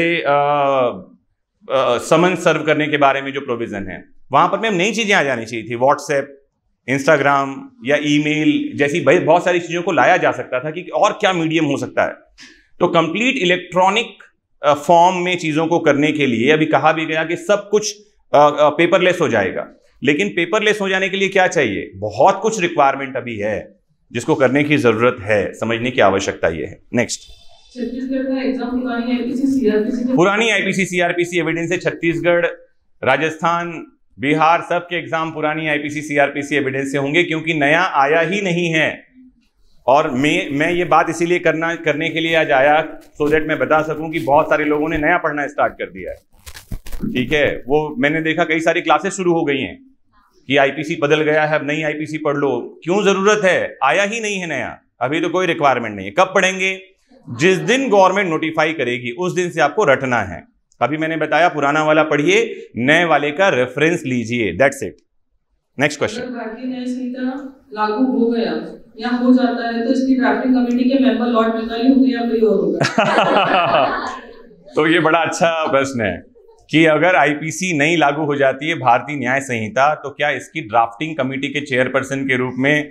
समन सर्व करने के बारे में जो प्रोविजन है, वहां पर मैम नई चीजें आ जानी चाहिए थी। व्हाट्सएप, इंस्टाग्राम या ईमेल जैसी बहुत सारी चीजों को लाया जा सकता था कि और क्या मीडियम हो सकता है। तो कंप्लीट इलेक्ट्रॉनिक फॉर्म में चीजों को करने के लिए अभी कहा भी गया कि सब कुछ पेपरलेस हो जाएगा। लेकिन पेपरलेस हो जाने के लिए क्या चाहिए, बहुत कुछ रिक्वायरमेंट अभी है जिसको करने की जरूरत है, समझने की आवश्यकता ये है। नेक्स्ट। छत्तीसगढ़ का एग्जाम पुरानी आईपीसी सीआरपीसी एविडेंस से छत्तीसगढ़, राजस्थान, बिहार सबके एग्जाम पुरानी आईपीसी सीआरपीसी एविडेंस से होंगे, क्योंकि नया आया ही नहीं है। और मैं ये बात इसीलिए करने के लिए आज आया सो दैट मैं बता सकूं कि बहुत सारे लोगों ने नया पढ़ना स्टार्ट कर दिया है। ठीक है, वो मैंने देखा कई सारी क्लासेस शुरू हो गई हैं कि आईपीसी बदल गया है, अब नई आईपीसी पढ़ लो। क्यों जरूरत है, आया ही नहीं है नया, अभी तो कोई रिक्वायरमेंट नहीं है। कब पढ़ेंगे? जिस दिन गवर्नमेंट नोटिफाई करेगी उस दिन से आपको रटना है। अभी मैंने बताया पुराना वाला पढ़िए, नए वाले का रेफरेंस लीजिए, दैट्स इट। Next question. भारतीय न्याय संहिता लागू हो गया या हो जाता है तो इसकी ड्राफ्टिंग कमेटी के मेंबर लॉर्ड मैकाले होंगे या कोई और होगा? तो ये बड़ा अच्छा प्रश्न है कि अगर आईपीसी नई लागू हो जाती है भारतीय न्याय संहिता, तो क्या इसकी ड्राफ्टिंग कमेटी के चेयरपर्सन के रूप में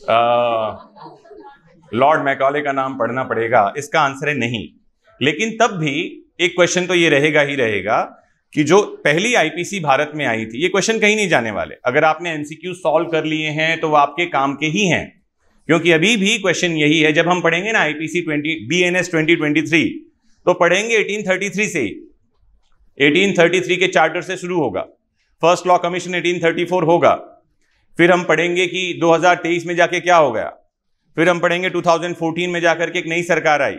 लॉर्ड मैकाले का नाम पढ़ना पड़ेगा? इसका आंसर है नहीं। लेकिन तब भी एक क्वेश्चन तो ये रहेगा ही रहेगा कि जो पहली आईपीसी भारत में आई थी, ये क्वेश्चन कहीं नहीं जाने वाले। अगर आपने एमसीक्यू सॉल्व कर लिए हैं तो वो आपके काम के ही हैं, क्योंकि अभी भी क्वेश्चन यही है। जब हम पढ़ेंगे ना आईपीसी BNS 2023 तो पढ़ेंगे 1833 से, 1833 के चार्टर से शुरू होगा। फर्स्ट लॉ कमीशन 1834 होगा। फिर हम पढ़ेंगे कि 2023 में जाके क्या हो गया। फिर हम पढ़ेंगे 2014 में जाकर के एक नई सरकार आई।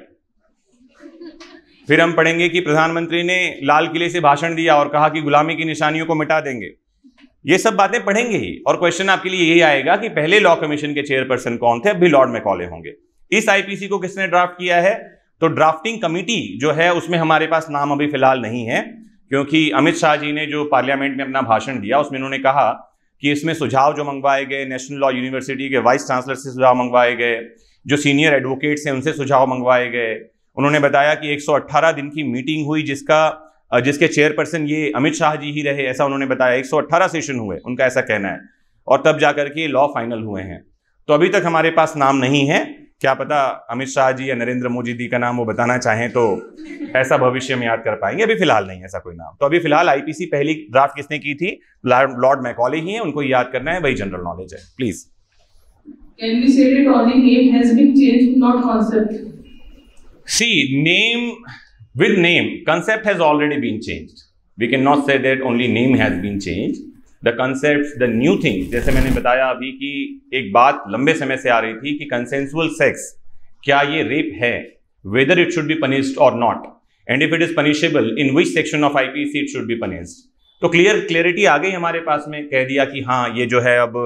फिर हम पढ़ेंगे कि प्रधानमंत्री ने लाल किले से भाषण दिया और कहा कि गुलामी की निशानियों को मिटा देंगे। ये सब बातें पढ़ेंगे ही, और क्वेश्चन आपके लिए यही आएगा कि पहले लॉ कमीशन के चेयरपर्सन कौन थे? अब भी लॉर्ड मैकाले होंगे। इस आईपीसी को किसने ड्राफ्ट किया है? तो ड्राफ्टिंग कमिटी जो है उसमें हमारे पास नाम अभी फिलहाल नहीं है, क्योंकि अमित शाह जी ने जो पार्लियामेंट में अपना भाषण दिया उसमें उन्होंने कहा कि इसमें सुझाव जो मंगवाए गए, नेशनल लॉ यूनिवर्सिटी के वाइस चांसलर से सुझाव मंगवाए गए, जो सीनियर एडवोकेट्स हैं उनसे सुझाव मंगवाए गए। उन्होंने बताया कि 118 दिन की मीटिंग हुई जिसके चेयरपर्सन ये अमित शाह जी ही रहे, ऐसा उन्होंने बताया। 118 सेशन हुए, उनका ऐसा कहना है, और तब जाकर के लॉ फाइनल हुए हैं। तो अभी तक हमारे पास नाम नहीं है। क्या पता अमित शाह जी या नरेंद्र मोदी जी का नाम वो बताना चाहें तो ऐसा भविष्य में याद कर पाएंगे। अभी फिलहाल नहीं ऐसा कोई नाम। तो अभी फिलहाल आईपीसी पहली ड्राफ्ट किसने की थी? लॉर्ड मैकाले ही है, उनको याद करना है, वही जनरल नॉलेज है। Please. Can we say that only name has been changed, not concept? See, with name, concept has already been changed. We cannot say that only name has been changed. The concepts, the new thing, जैसे मैंने बताया अभी कि एक बात लंबे समय से आ रही थी कि consensual sex, क्या ये रेप है? Whether it should be punished or not, and if it is punishable, in which section of IPC it should be punished. तो क्लियरिटी आ गई हमारे पास में, कह दिया कि हाँ ये जो है अब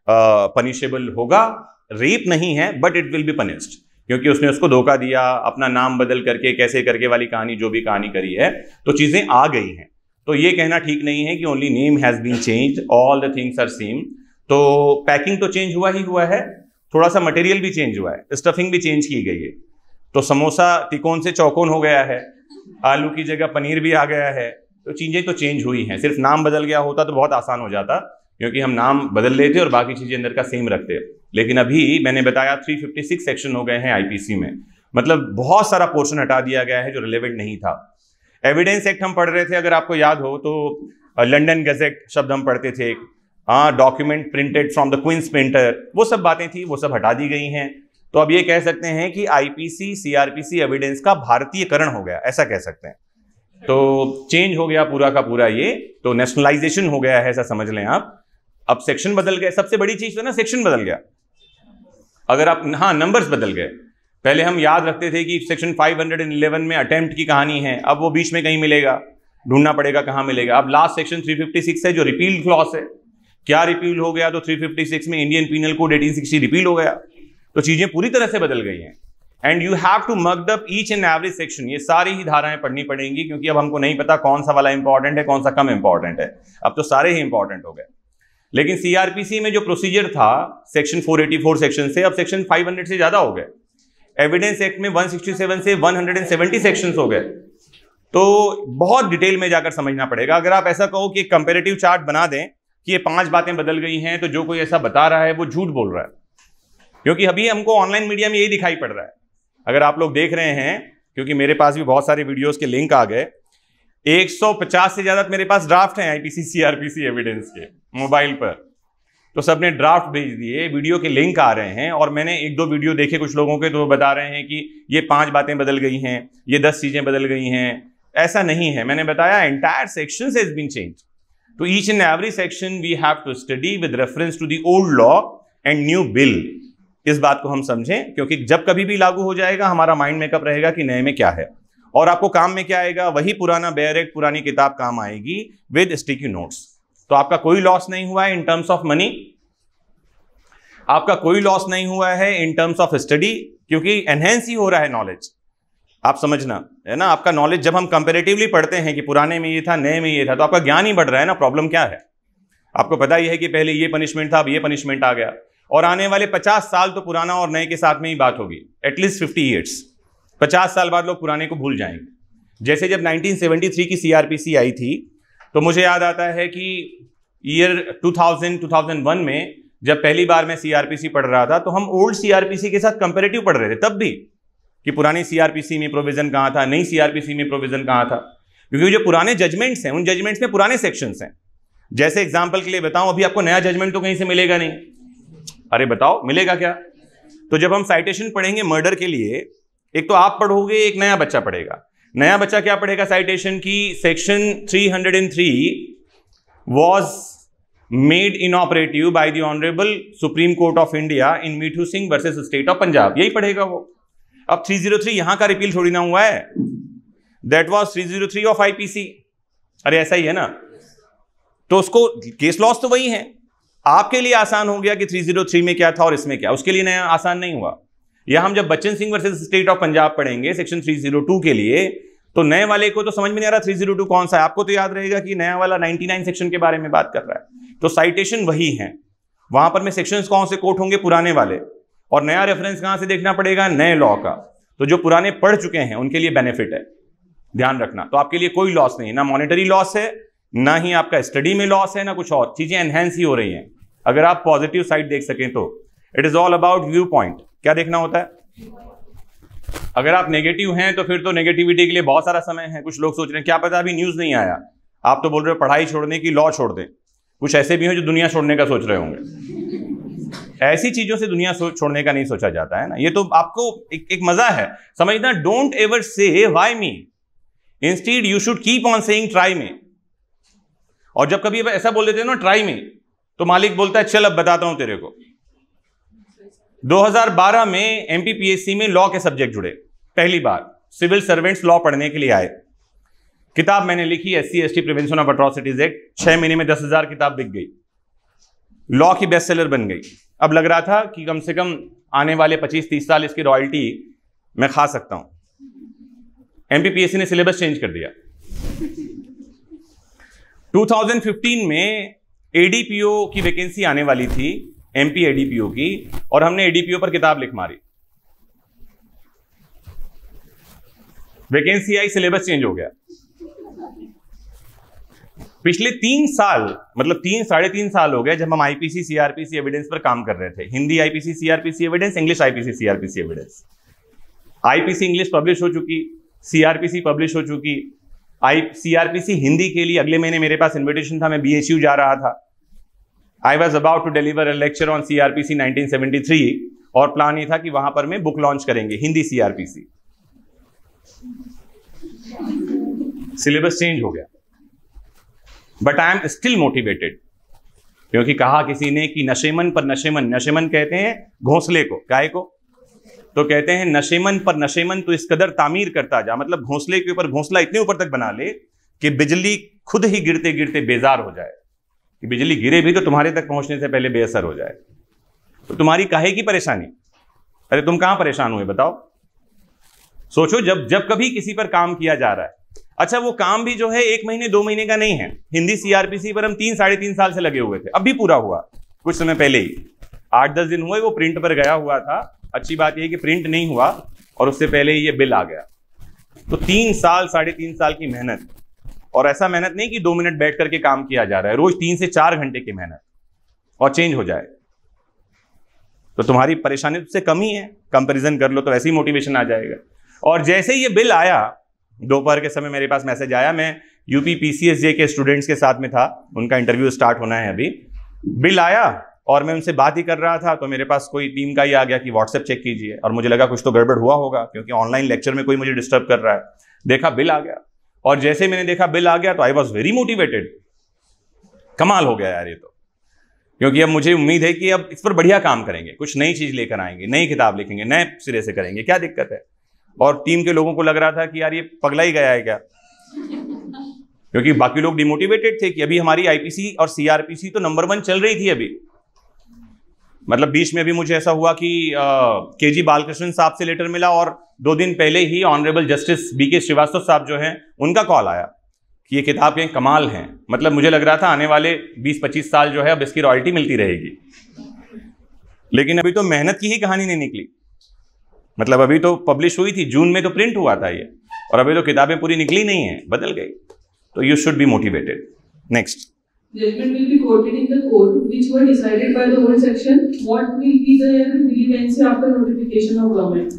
पनिशेबल होगा, रेप नहीं है but it will be punished, क्योंकि उसने उसको धोखा दिया, अपना नाम बदल करके कैसे करके वाली कहानी जो भी कहानी करी है, तो चीजें आ गई हैं। तो ये कहना ठीक नहीं है कि only name has been changed, all the things are same. तो पैकिंग तो चेंज हुआ ही हुआ है, थोड़ा सा मटेरियल भी चेंज हुआ है, स्टफिंग भी चेंज की गई है। तो समोसा तिकोन से चौकोन हो गया है, आलू की जगह पनीर भी आ गया है। तो चीजें तो चेंज हुई हैं, सिर्फ नाम बदल गया होता तो बहुत आसान हो जाता, क्योंकि हम नाम बदल लेते और बाकी चीजें अंदर का सेम रखते। लेकिन अभी मैंने बताया 356 सेक्शन हो गए हैं आईपीसी में, मतलब बहुत सारा पोर्शन हटा दिया गया है जो रिलेवेंट नहीं था। एविडेंस एक्ट हम पढ़ रहे थे, अगर आपको याद हो तो लंदन गजेट शब्द हम पढ़ते थे, हाँ, document printed from the Queen's printer, वो सब बातें थी, वो सब हटा दी गई हैं। तो अब ये कह सकते हैं कि आईपीसी सीआरपीसी एविडेंस का भारतीयकरण हो गया, ऐसा कह सकते हैं। तो चेंज हो गया पूरा का पूरा, ये तो नेशनलाइजेशन हो गया है, ऐसा समझ लें आप। अब सेक्शन बदल गए, सबसे बड़ी चीज तो ना सेक्शन बदल गया। अगर आप, हाँ, नंबर्स बदल गए। पहले हम याद रखते थे कि सेक्शन 511 में अटेम्प्ट की कहानी है, अब वो बीच में कहीं मिलेगा, ढूंढना पड़ेगा कहां मिलेगा। अब लास्ट सेक्शन 356 है जो रिपील क्लॉज है। क्या रिपील हो गया? तो 356 में इंडियन पीनल कोड 1860 रिपील हो गया। तो चीजें पूरी तरह से बदल गई हैं। And you have to mark up each and every section, ये सारी ही धाराएं पढ़नी पड़ेंगी, क्योंकि अब हमको नहीं पता कौन सा वाला इंपॉर्टेंट है, कौन सा कम इंपॉर्टेंट है। अब तो सारे ही इंपॉर्टेंट हो गए। लेकिन सीआरपीसी में जो प्रोसीजर था सेक्शन 484 सेक्शन से, अब सेक्शन 500 से ज्यादा हो गए। एविडेंस एक्ट में 167 से 170 सेक्शंस हो गए। तो बहुत डिटेल में जाकर समझना पड़ेगा। अगर आप ऐसा कहो कि एक कंपैरेटिव चार्ट बना दें कि ये 5 बातें बदल गई हैं, तो जो कोई ऐसा बता रहा है वो झूठ बोल रहा है, क्योंकि अभी हमको ऑनलाइन मीडिया में यही दिखाई पड़ रहा है। अगर आप लोग देख रहे हैं, क्योंकि मेरे पास भी बहुत सारे वीडियोस के लिंक आ गए, 150 से ज्यादा मेरे पास ड्राफ्ट हैं आईपीसी सीआरपीसी एविडेंस के मोबाइल पर। तो सबने ड्राफ्ट भेज दिए, वीडियो के लिंक आ रहे हैं, और मैंने 1-2 वीडियो देखे कुछ लोगों के, तो वो बता रहे हैं कि ये 5 बातें बदल गई हैं, ये 10 चीजें बदल गई हैं। ऐसा नहीं है। मैंने बताया entire sections has been changed. तो each and every section we have to study with reference to the old law and new bill. इस बात को हम समझें, क्योंकि जब कभी भी लागू हो जाएगा हमारा माइंड मेकअप रहेगा कि नए में क्या है, और आपको काम में क्या आएगा, वही पुराना बैरेक्ट पुरानी किताब काम आएगी विद स्टिकी नोट्स। तो आपका कोई लॉस नहीं हुआ है इन टर्म्स ऑफ मनी, आपका कोई लॉस नहीं हुआ है इन टर्म्स ऑफ स्टडी, क्योंकि एनहेंस ही हो रहा है नॉलेज। आप समझना है ना, आपका नॉलेज जब हम कंपैरेटिवली पढ़ते हैं कि पुराने में ये था नए में ये था, तो आपका ज्ञान ही बढ़ रहा है ना। प्रॉब्लम क्या है, आपको पता ही है कि पहले ये पनिशमेंट था, अब ये पनिशमेंट आ गया, और आने वाले 50 साल तो पुराना और नए के साथ में ही बात होगी, एटलीस्ट 50 ईयर्स। 50 साल बाद लोग पुराने को भूल जाएंगे। जैसे जब 1973 की सीआरपीसी आई थी, तो मुझे याद आता है कि ईयर 2001 में जब पहली बार मैं सीआरपीसी पढ़ रहा था, तो हम ओल्ड सीआरपीसी के साथ कंपैरेटिव पढ़ रहे थे तब भी, कि पुरानी सीआरपीसी में प्रोविजन कहां था, नई सीआरपीसी में प्रोविजन कहां था, क्योंकि जो पुराने जजमेंट्स हैं उन जजमेंट्स में पुराने सेक्शंस हैं। जैसे एग्जांपल के लिए बताऊं, अभी आपको नया जजमेंट तो कहीं से मिलेगा नहीं, अरे बताओ मिलेगा क्या? तो जब हम साइटेशन पढ़ेंगे मर्डर के लिए, एक तो आप पढ़ोगे, एक नया बच्चा पढ़ेगा। नया बच्चा क्या पढ़ेगा साइटेशन की? Section 303 was made inoperative by the honourable supreme court of India in Mithu Singh versus state of Punjab, यही पढ़ेगा वो। अब 303 यहां का रिपील थोड़ी ना हुआ है, दैट वाज 303 ऑफ आईपीसी। अरे ऐसा ही है ना, तो उसको केस लॉस तो वही है। आपके लिए आसान हो गया कि 303 में क्या था और इसमें क्या, उसके लिए नया आसान नहीं हुआ। या हम जब Bachan Singh versus state of Punjab पढ़ेंगे सेक्शन 302 के लिए, तो नए वाले को तो समझ में नहीं आ रहा 302 कौन सा है। आपको तो याद रहेगा कि नया वाला 99 सेक्शन के बारे में बात कर रहा है। तो साइटेशन वही है, वहां पर में सेक्शंस कौन से कोट होंगे? पुराने वाले। और नया रेफरेंस कहां से देखना पड़ेगा? नए लॉ का। तो जो पुराने पढ़ चुके हैं उनके लिए बेनिफिट है, ध्यान रखना। तो आपके लिए कोई लॉस नहीं है, ना मॉनेटरी लॉस है, ना ही आपका स्टडी में लॉस है, ना कुछ और चीजें एनहेंस ही हो रही हैं। अगर आप पॉजिटिव साइड देख सकें तो it is all about view point. क्या देखना होता है? अगर आप नेगेटिव हैं तो फिर तो नेगेटिविटी के लिए बहुत सारा समय है। कुछ लोग सोच रहे हैं क्या पता अभी न्यूज नहीं आया, आप तो बोल रहे हो पढ़ाई छोड़ने की, लॉ छोड़ दें। कुछ ऐसे भी हैं जो दुनिया छोड़ने का सोच रहे होंगे। ऐसी चीजों से दुनिया छोड़ने का नहीं सोचा जाता है ना। ये तो आपको एक मजा है समझना। Don't ever say why me, instead you should keep on saying try me. और जब कभी ऐसा बोल देते हैं ना ट्राई मी, तो मालिक बोलता है चल अब बताता हूं तेरे को। 2012 में एमपीपीएससी में लॉ के सब्जेक्ट जुड़े, पहली बार सिविल सर्वेंट्स लॉ पढ़ने के लिए आए। किताब मैंने लिखी SC/ST prevention of atrocities act, 6 महीने में 10,000 किताब बिक गई, लॉ की बेस्ट सेलर बन गई। अब लग रहा था कि कम से कम आने वाले 25-30 साल इसकी रॉयल्टी मैं खा सकता हूं। एमपीपीएससी ने सिलेबस चेंज कर दिया। 2015 में एडीपीओ की वैकेंसी आने वाली थी, एमपी एडीपीओ की, और हमने एडीपीओ पर किताब लिख मारी। वैकेंसी आई, सिलेबस चेंज हो गया। पिछले 3 साल, मतलब 3-3.5 साल हो गए जब हम आईपीसी सीआरपीसी एविडेंस पर काम कर रहे थे। Hindi IPC CrPC evidence, English IPC CrPC evidence. IPC English publish हो चुकी, सीआरपीसी पब्लिश हो चुकी। सीआरपीसी हिंदी के लिए अगले महीने मेरे पास इन्विटेशन था, मैं बीएचयू जा रहा था। I was about to deliver a lecture on CrPC 1973, और प्लान ये था कि वहां पर मैं बुक लॉन्च करेंगे हिंदी सीआरपीसी। सिलेबस चेंज हो गया, but I am still motivated, क्योंकि कहा किसी ने कि नशेमन पर नशेमन, नशेमन कहते हैं घोंसले को, गाय को, तो कहते हैं नशेमन पर नशेमन तो इस कदर तामीर करता जा, मतलब घोंसले के ऊपर घोंसला इतने ऊपर तक बना ले कि बिजली खुद ही गिरते गिरते बेजार हो जाए, कि बिजली गिरे भी तो तुम्हारे तक पहुंचने से पहले बेअसर हो जाए। तो तुम्हारी काहे की परेशानी? अरे तुम कहां परेशान हुए बताओ? सोचो, जब कभी किसी पर काम किया जा रहा है, अच्छा वो काम भी जो है 1 महीने 2 महीने का नहीं है। हिंदी सीआरपीसी पर हम 3-3.5 साल से लगे हुए थे, अब भी पूरा हुआ कुछ समय पहले ही, 8-10 दिन हुए वो प्रिंट पर गया हुआ था। अच्छी बात यह कि प्रिंट नहीं हुआ और उससे पहले ही ये बिल आ गया। तो 3 साल 3.5 साल की मेहनत, और ऐसा मेहनत नहीं कि 2 मिनट बैठ करके काम किया जा रहा है, रोज 3 से 4 घंटे की मेहनत, और चेंज हो जाए तो तुम्हारी परेशानी से कम ही है। कंपैरिजन कर लो तो ऐसे ही मोटिवेशन आ जाएगा। और जैसे ही ये बिल आया, दोपहर के समय मेरे पास मैसेज आया, मैं यूपी पीसीएसजे के स्टूडेंट्स के साथ में था, उनका इंटरव्यू स्टार्ट होना है अभी। बिल आया और मैं उनसे बात ही कर रहा था, तो मेरे पास कोई टीम का ही आ गया कि व्हाट्सएप चेक कीजिए, और मुझे लगा कुछ तो गड़बड़ हुआ होगा, क्योंकि ऑनलाइन लेक्चर में कोई मुझे डिस्टर्ब कर रहा है। देखा बिल आ गया, और जैसे मैंने देखा बिल आ गया तो आई वॉज वेरी मोटिवेटेड। कमाल हो गया यार ये तो। क्योंकि अब मुझे उम्मीद है कि अब इस पर बढ़िया काम करेंगे, कुछ नई चीज लेकर आएंगे, नई किताब लिखेंगे, नए सिरे से करेंगे, क्या दिक्कत है। और टीम के लोगों को लग रहा था कि यार ये पगला ही गया है क्या, क्योंकि बाकी लोग डिमोटिवेटेड थे कि अभी हमारी आईपीसी और सीआरपीसी तो नंबर 1 चल रही थी अभी। मतलब बीच में भी मुझे ऐसा हुआ कि केजी बालकृष्णन साहब से लेटर मिला और 2 दिन पहले ही ऑनरेबल जस्टिस बीके श्रीवास्तव साहब जो हैं उनका कॉल आया कि ये किताब के कमाल हैं। मतलब मुझे लग रहा था आने वाले 20-25 साल जो है अब इसकी रॉयल्टी मिलती रहेगी, लेकिन अभी तो मेहनत की ही कहानी नहीं निकली। मतलब अभी तो पब्लिश हुई थी, जून में तो प्रिंट हुआ था ये, और अभी तो किताबें पूरी निकली नहीं है, बदल गई। तो you should be motivated. Next, Judgment will be quoted in the court which were decided by the whole section. What will be the relevancy after notification of government?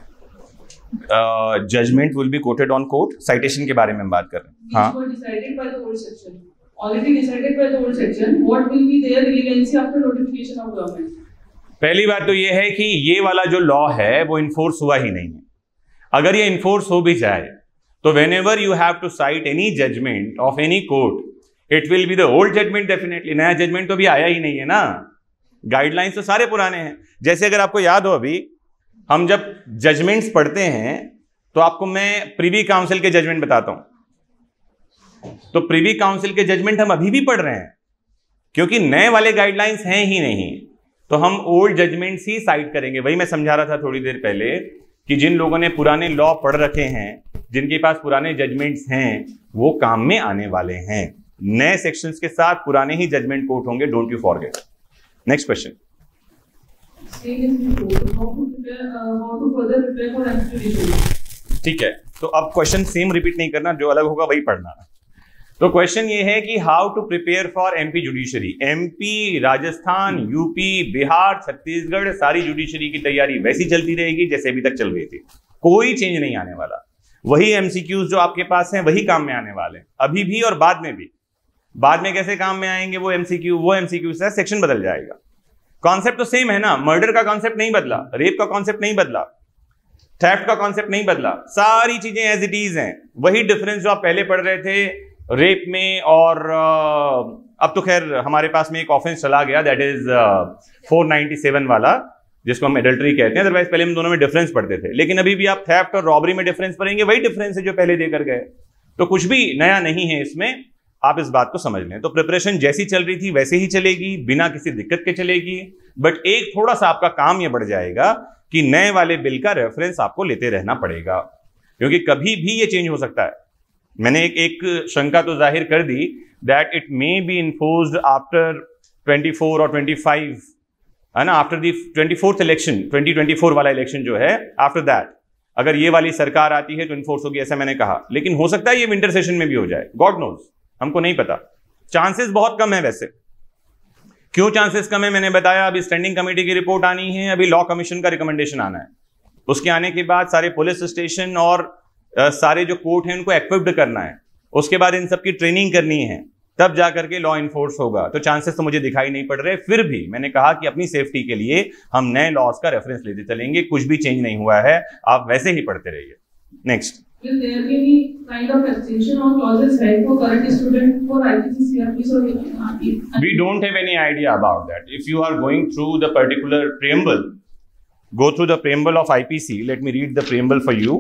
Judgment will be quoted on court. Citation के बारे में हम बात कर रहे हैं। हाँ। Which were decided by the whole section. Already decided by the whole section. What will be their relevancy after notification of government? पहली बात तो ये है कि ये वाला जो लॉ है वो इन्फोर्स हुआ ही नहीं है। अगर ये इन्फोर्स हो भी जाए तो whenever you have to cite any judgment of any court, it will be the old judgment definitely. नया जजमेंट तो अभी आया ही नहीं है ना, गाइडलाइंस तो सारे पुराने हैं। जैसे अगर आपको याद हो, अभी हम जब जजमेंट्स पढ़ते हैं तो आपको मैं प्रिवी काउंसिल के जजमेंट बताता हूं, तो प्रिवी काउंसिल के जजमेंट हम अभी भी पढ़ रहे हैं क्योंकि नए वाले गाइडलाइंस हैं ही नहीं, तो हम ओल्ड जजमेंट्स ही साइट करेंगे। वही मैं समझा रहा था थोड़ी देर पहले कि जिन लोगों ने पुराने लॉ पढ़ रखे हैं, जिनके पास पुराने जजमेंट्स हैं, वो काम में आने वाले हैं। नए सेक्शंस के साथ पुराने ही जजमेंट कोट होंगे, don't you forget. Next question, ठीक है, तो अब क्वेश्चन सेम रिपीट नहीं करना, जो अलग होगा वही पढ़ना। तो क्वेश्चन ये है कि how to prepare for MP judiciary. MP, Rajasthan, UP, Bihar, Chhattisgarh, सारी जुडिशरी की तैयारी वैसी चलती रहेगी जैसे अभी तक चल रही थी, कोई चेंज नहीं आने वाला। वही एमसीक्यूज जो आपके पास हैं वही काम में आने वाले, अभी भी और बाद में भी। बाद में कैसे काम में आएंगे वो एमसीक्यू से सेक्शन बदल जाएगा। कॉन्सेप्ट तो सेम है ना, मर्डर का कॉन्सेप्ट नहीं बदला, रेप का कॉन्सेप्ट नहीं बदला, थेफ्ट का कॉन्सेप्ट नहीं बदला, सारी चीजें एज इट इज हैं। वही डिफरेंस जो आप पहले पढ़ रहे थे रेप में, और अब तो खैर हमारे पास में एक ऑफेंस चला गया, दैट इज 497 वाला, जिसको हम एडल्ट्री कहते हैं। अदरवाइज पहले हम दोनों में डिफरेंस पढ़ते थे, लेकिन अभी भी आप थेफ्ट और रॉबरी में डिफरेंस पढ़ेंगे, वही डिफरेंस है जो पहले देकर गए। तो कुछ भी नया नहीं है इसमें, आप इस बात को समझ लें। तो प्रिपरेशन जैसी चल रही थी वैसे ही चलेगी, बिना किसी दिक्कत के चलेगी। बट एक थोड़ा सा आपका काम यह बढ़ जाएगा कि नए वाले बिल का रेफरेंस आपको लेते रहना पड़ेगा, क्योंकि कभी भी ये चेंज हो सकता है। मैंने एक शंका तो जाहिर कर दी that it may be enforced after 24 और 25, है ना, आफ्टर द 24th इलेक्शन, 2024 वाला इलेक्शन जो है, आफ्टर दैट अगर ये वाली सरकार आती है तो इन्फोर्स होगी, ऐसा मैंने कहा। लेकिन हो सकता है ये विंटर सेशन में भी हो जाए, गॉड नोज, हमको नहीं पता। चांसेस बहुत कम है। वैसे क्यों चांसेस कम है मैंने बताया। अभी स्टैंडिंग कमेटी की रिपोर्ट आनी है, अभी लॉ कमीशन का रिकमेंडेशन आना है, उसके आने के बाद सारे पुलिस स्टेशन और सारे जो कोर्ट हैं उनको इक्विप्ड करना है, उसके बाद इन सबकी ट्रेनिंग करनी है, तब जाकर के लॉ इन्फोर्स होगा। तो चांसेस तो मुझे दिखाई नहीं पड़ रहे। फिर भी मैंने कहा कि अपनी सेफ्टी के लिए हम नए लॉज का रेफरेंस लेते चलेंगे, कुछ भी चेंज नहीं हुआ है, आप वैसे ही पढ़ते रहिए। Next, will there be any kind of extension or clauses held for current student for IPC, CRPC or we don't have any idea about that. If you are going through the particular preamble, go through the preamble of IPC. Let me read the preamble for you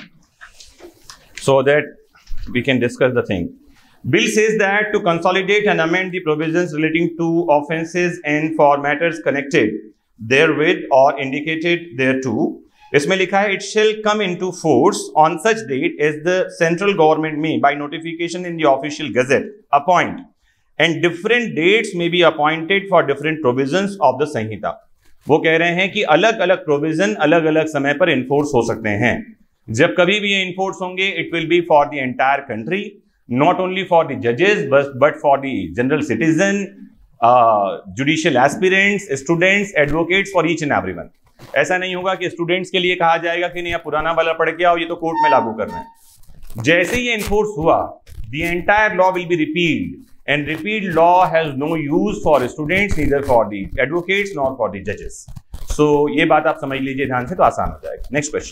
so that we can discuss the thing. Bill says that to consolidate and amend the provisions relating to offences and for matters connected therewith or indicated thereto, इसमें लिखा है, it shall come into force on such date as the central government may by notification in the official gazette appoint and different dates may be appointed for different provisions of the Sanhita. वो कह रहे हैं कि अलग अलग प्रोविजन अलग अलग समय पर इन्फोर्स हो सकते हैं। जब कभी भी ये इन्फोर्स होंगे, it will be for the entire country, not only for the जजेस but for the general citizen, judicial aspirants, students, advocates, for each and everyone. ऐसा नहीं होगा कि स्टूडेंट्स के लिए कहा जाएगा कि नहीं आप पुराना वाला पढ़ के आओ, ये तो कोर्ट में लागू करना है। जैसे ही एनफोर्स हुआ, the entire law will be repealed and repealed law has no use for students, neither for the advocates nor for the जजेस। सो ये बात आप समझ लीजिए ध्यान से, तो आसान हो जाएगा। Next question,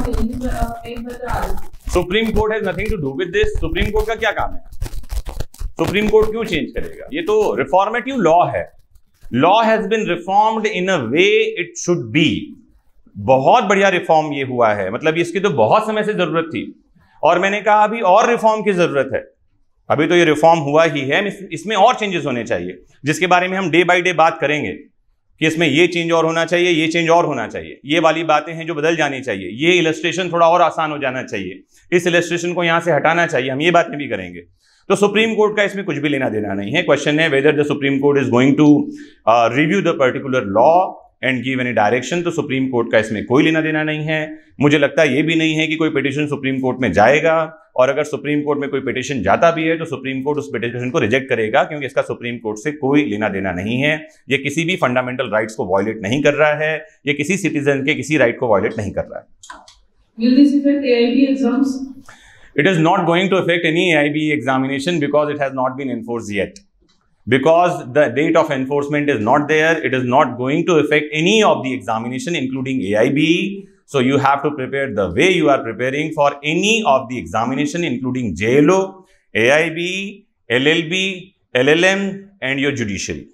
supreme court has nothing to do with this. Supreme court का क्या काम है? सुप्रीम कोर्ट क्यों चेंज करेगा? ये तो रिफॉर्मेटिव लॉ है। Law has been reformed in a way it should be. बहुत बढ़िया रिफॉर्म ये हुआ है, मतलब इसकी तो बहुत समय से जरूरत थी, और मैंने कहा अभी और रिफॉर्म की जरूरत है। अभी तो ये रिफॉर्म हुआ ही है, इसमें और चेंजेस होने चाहिए, जिसके बारे में हम डे बाय डे बात करेंगे कि इसमें ये चेंज और होना चाहिए, ये चेंज और होना चाहिए। ये वाली बातें हैं जो बदल जानी चाहिए, ये इलस्ट्रेशन थोड़ा और आसान हो जाना चाहिए, इस इलस्ट्रेशन को यहां से हटाना चाहिए, हम ये बातें भी करेंगे। तो सुप्रीम कोर्ट का इसमें कुछ भी लेना देना नहीं है। क्वेश्चन है whether the supreme court is going to review the particular law and give any direction. तो सुप्रीम कोर्ट का इसमें कोई लेना देना नहीं है। मुझे लगता है ये भी नहीं है कि कोई पिटीशन सुप्रीम कोर्ट में जाएगा, और अगर सुप्रीम कोर्ट में कोई पिटीशन जाता भी है तो सुप्रीम कोर्ट उस पिटीशन को रिजेक्ट करेगा, क्योंकि इसका सुप्रीम कोर्ट से कोई लेना देना नहीं है। ये किसी भी फंडामेंटल राइट्स को वायलेट नहीं कर रहा है, ये किसी सिटीजन के किसी राइट को वायलेट नहीं कर रहा है। Will this affect AIB exams? It is not going to affect any AIB examination because it has not been enforced yet. Because the date of enforcement is not there, it is not going to affect any of the examination, including AIB. So you have to prepare the way you are preparing for any of the examination, including JLO, AIB, LLB, LLM, and your judiciary.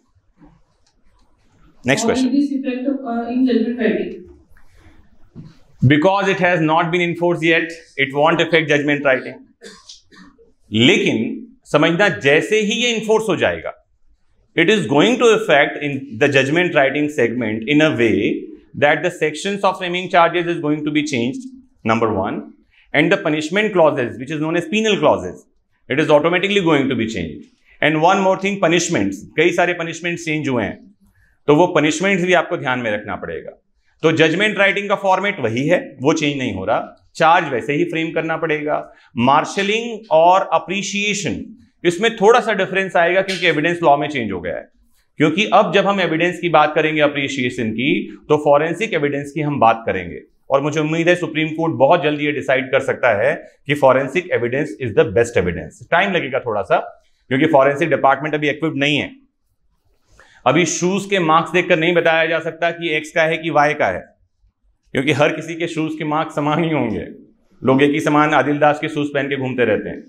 Next question. Will this affect in judgment writing? Because it has not been enforced yet, it won't affect judgment writing. लेकिन समझना, जैसे ही ये enforce हो जाएगा, it is going to affect in the judgment writing segment in a way that the sections of framing charges is going to be changed, number one, and the punishment clauses, which is known as penal clauses, it is automatically going to be changed. And one more thing, punishments, कई सारे punishments change हुए हैं, तो वो punishments भी आपको ध्यान में रखना पड़ेगा। तो जजमेंट राइटिंग का फॉर्मेट वही है, वो चेंज नहीं हो रहा, चार्ज वैसे ही फ्रेम करना पड़ेगा। मार्शलिंग और अप्रिशिएशन, इसमें थोड़ा सा डिफरेंस आएगा क्योंकि एविडेंस लॉ में चेंज हो गया है। क्योंकि अब जब हम एविडेंस की बात करेंगे, अप्रिशिएशन की, तो फॉरेंसिक एविडेंस की हम बात करेंगे, और मुझे उम्मीद है सुप्रीम कोर्ट बहुत जल्दी ये डिसाइड कर सकता है कि forensic evidence is the best evidence. Time लगेगा थोड़ा सा, क्योंकि फॉरेंसिक डिपार्टमेंट अभी इक्विप्ड नहीं है। अभी शूज के मार्क्स देखकर नहीं बताया जा सकता कि एक्स का है कि वाई का है, क्योंकि हर किसी के शूज के मार्क्स समान ही होंगे। लोग एक ही समान आदिल दास के शूज पहन के घूमते रहते हैं।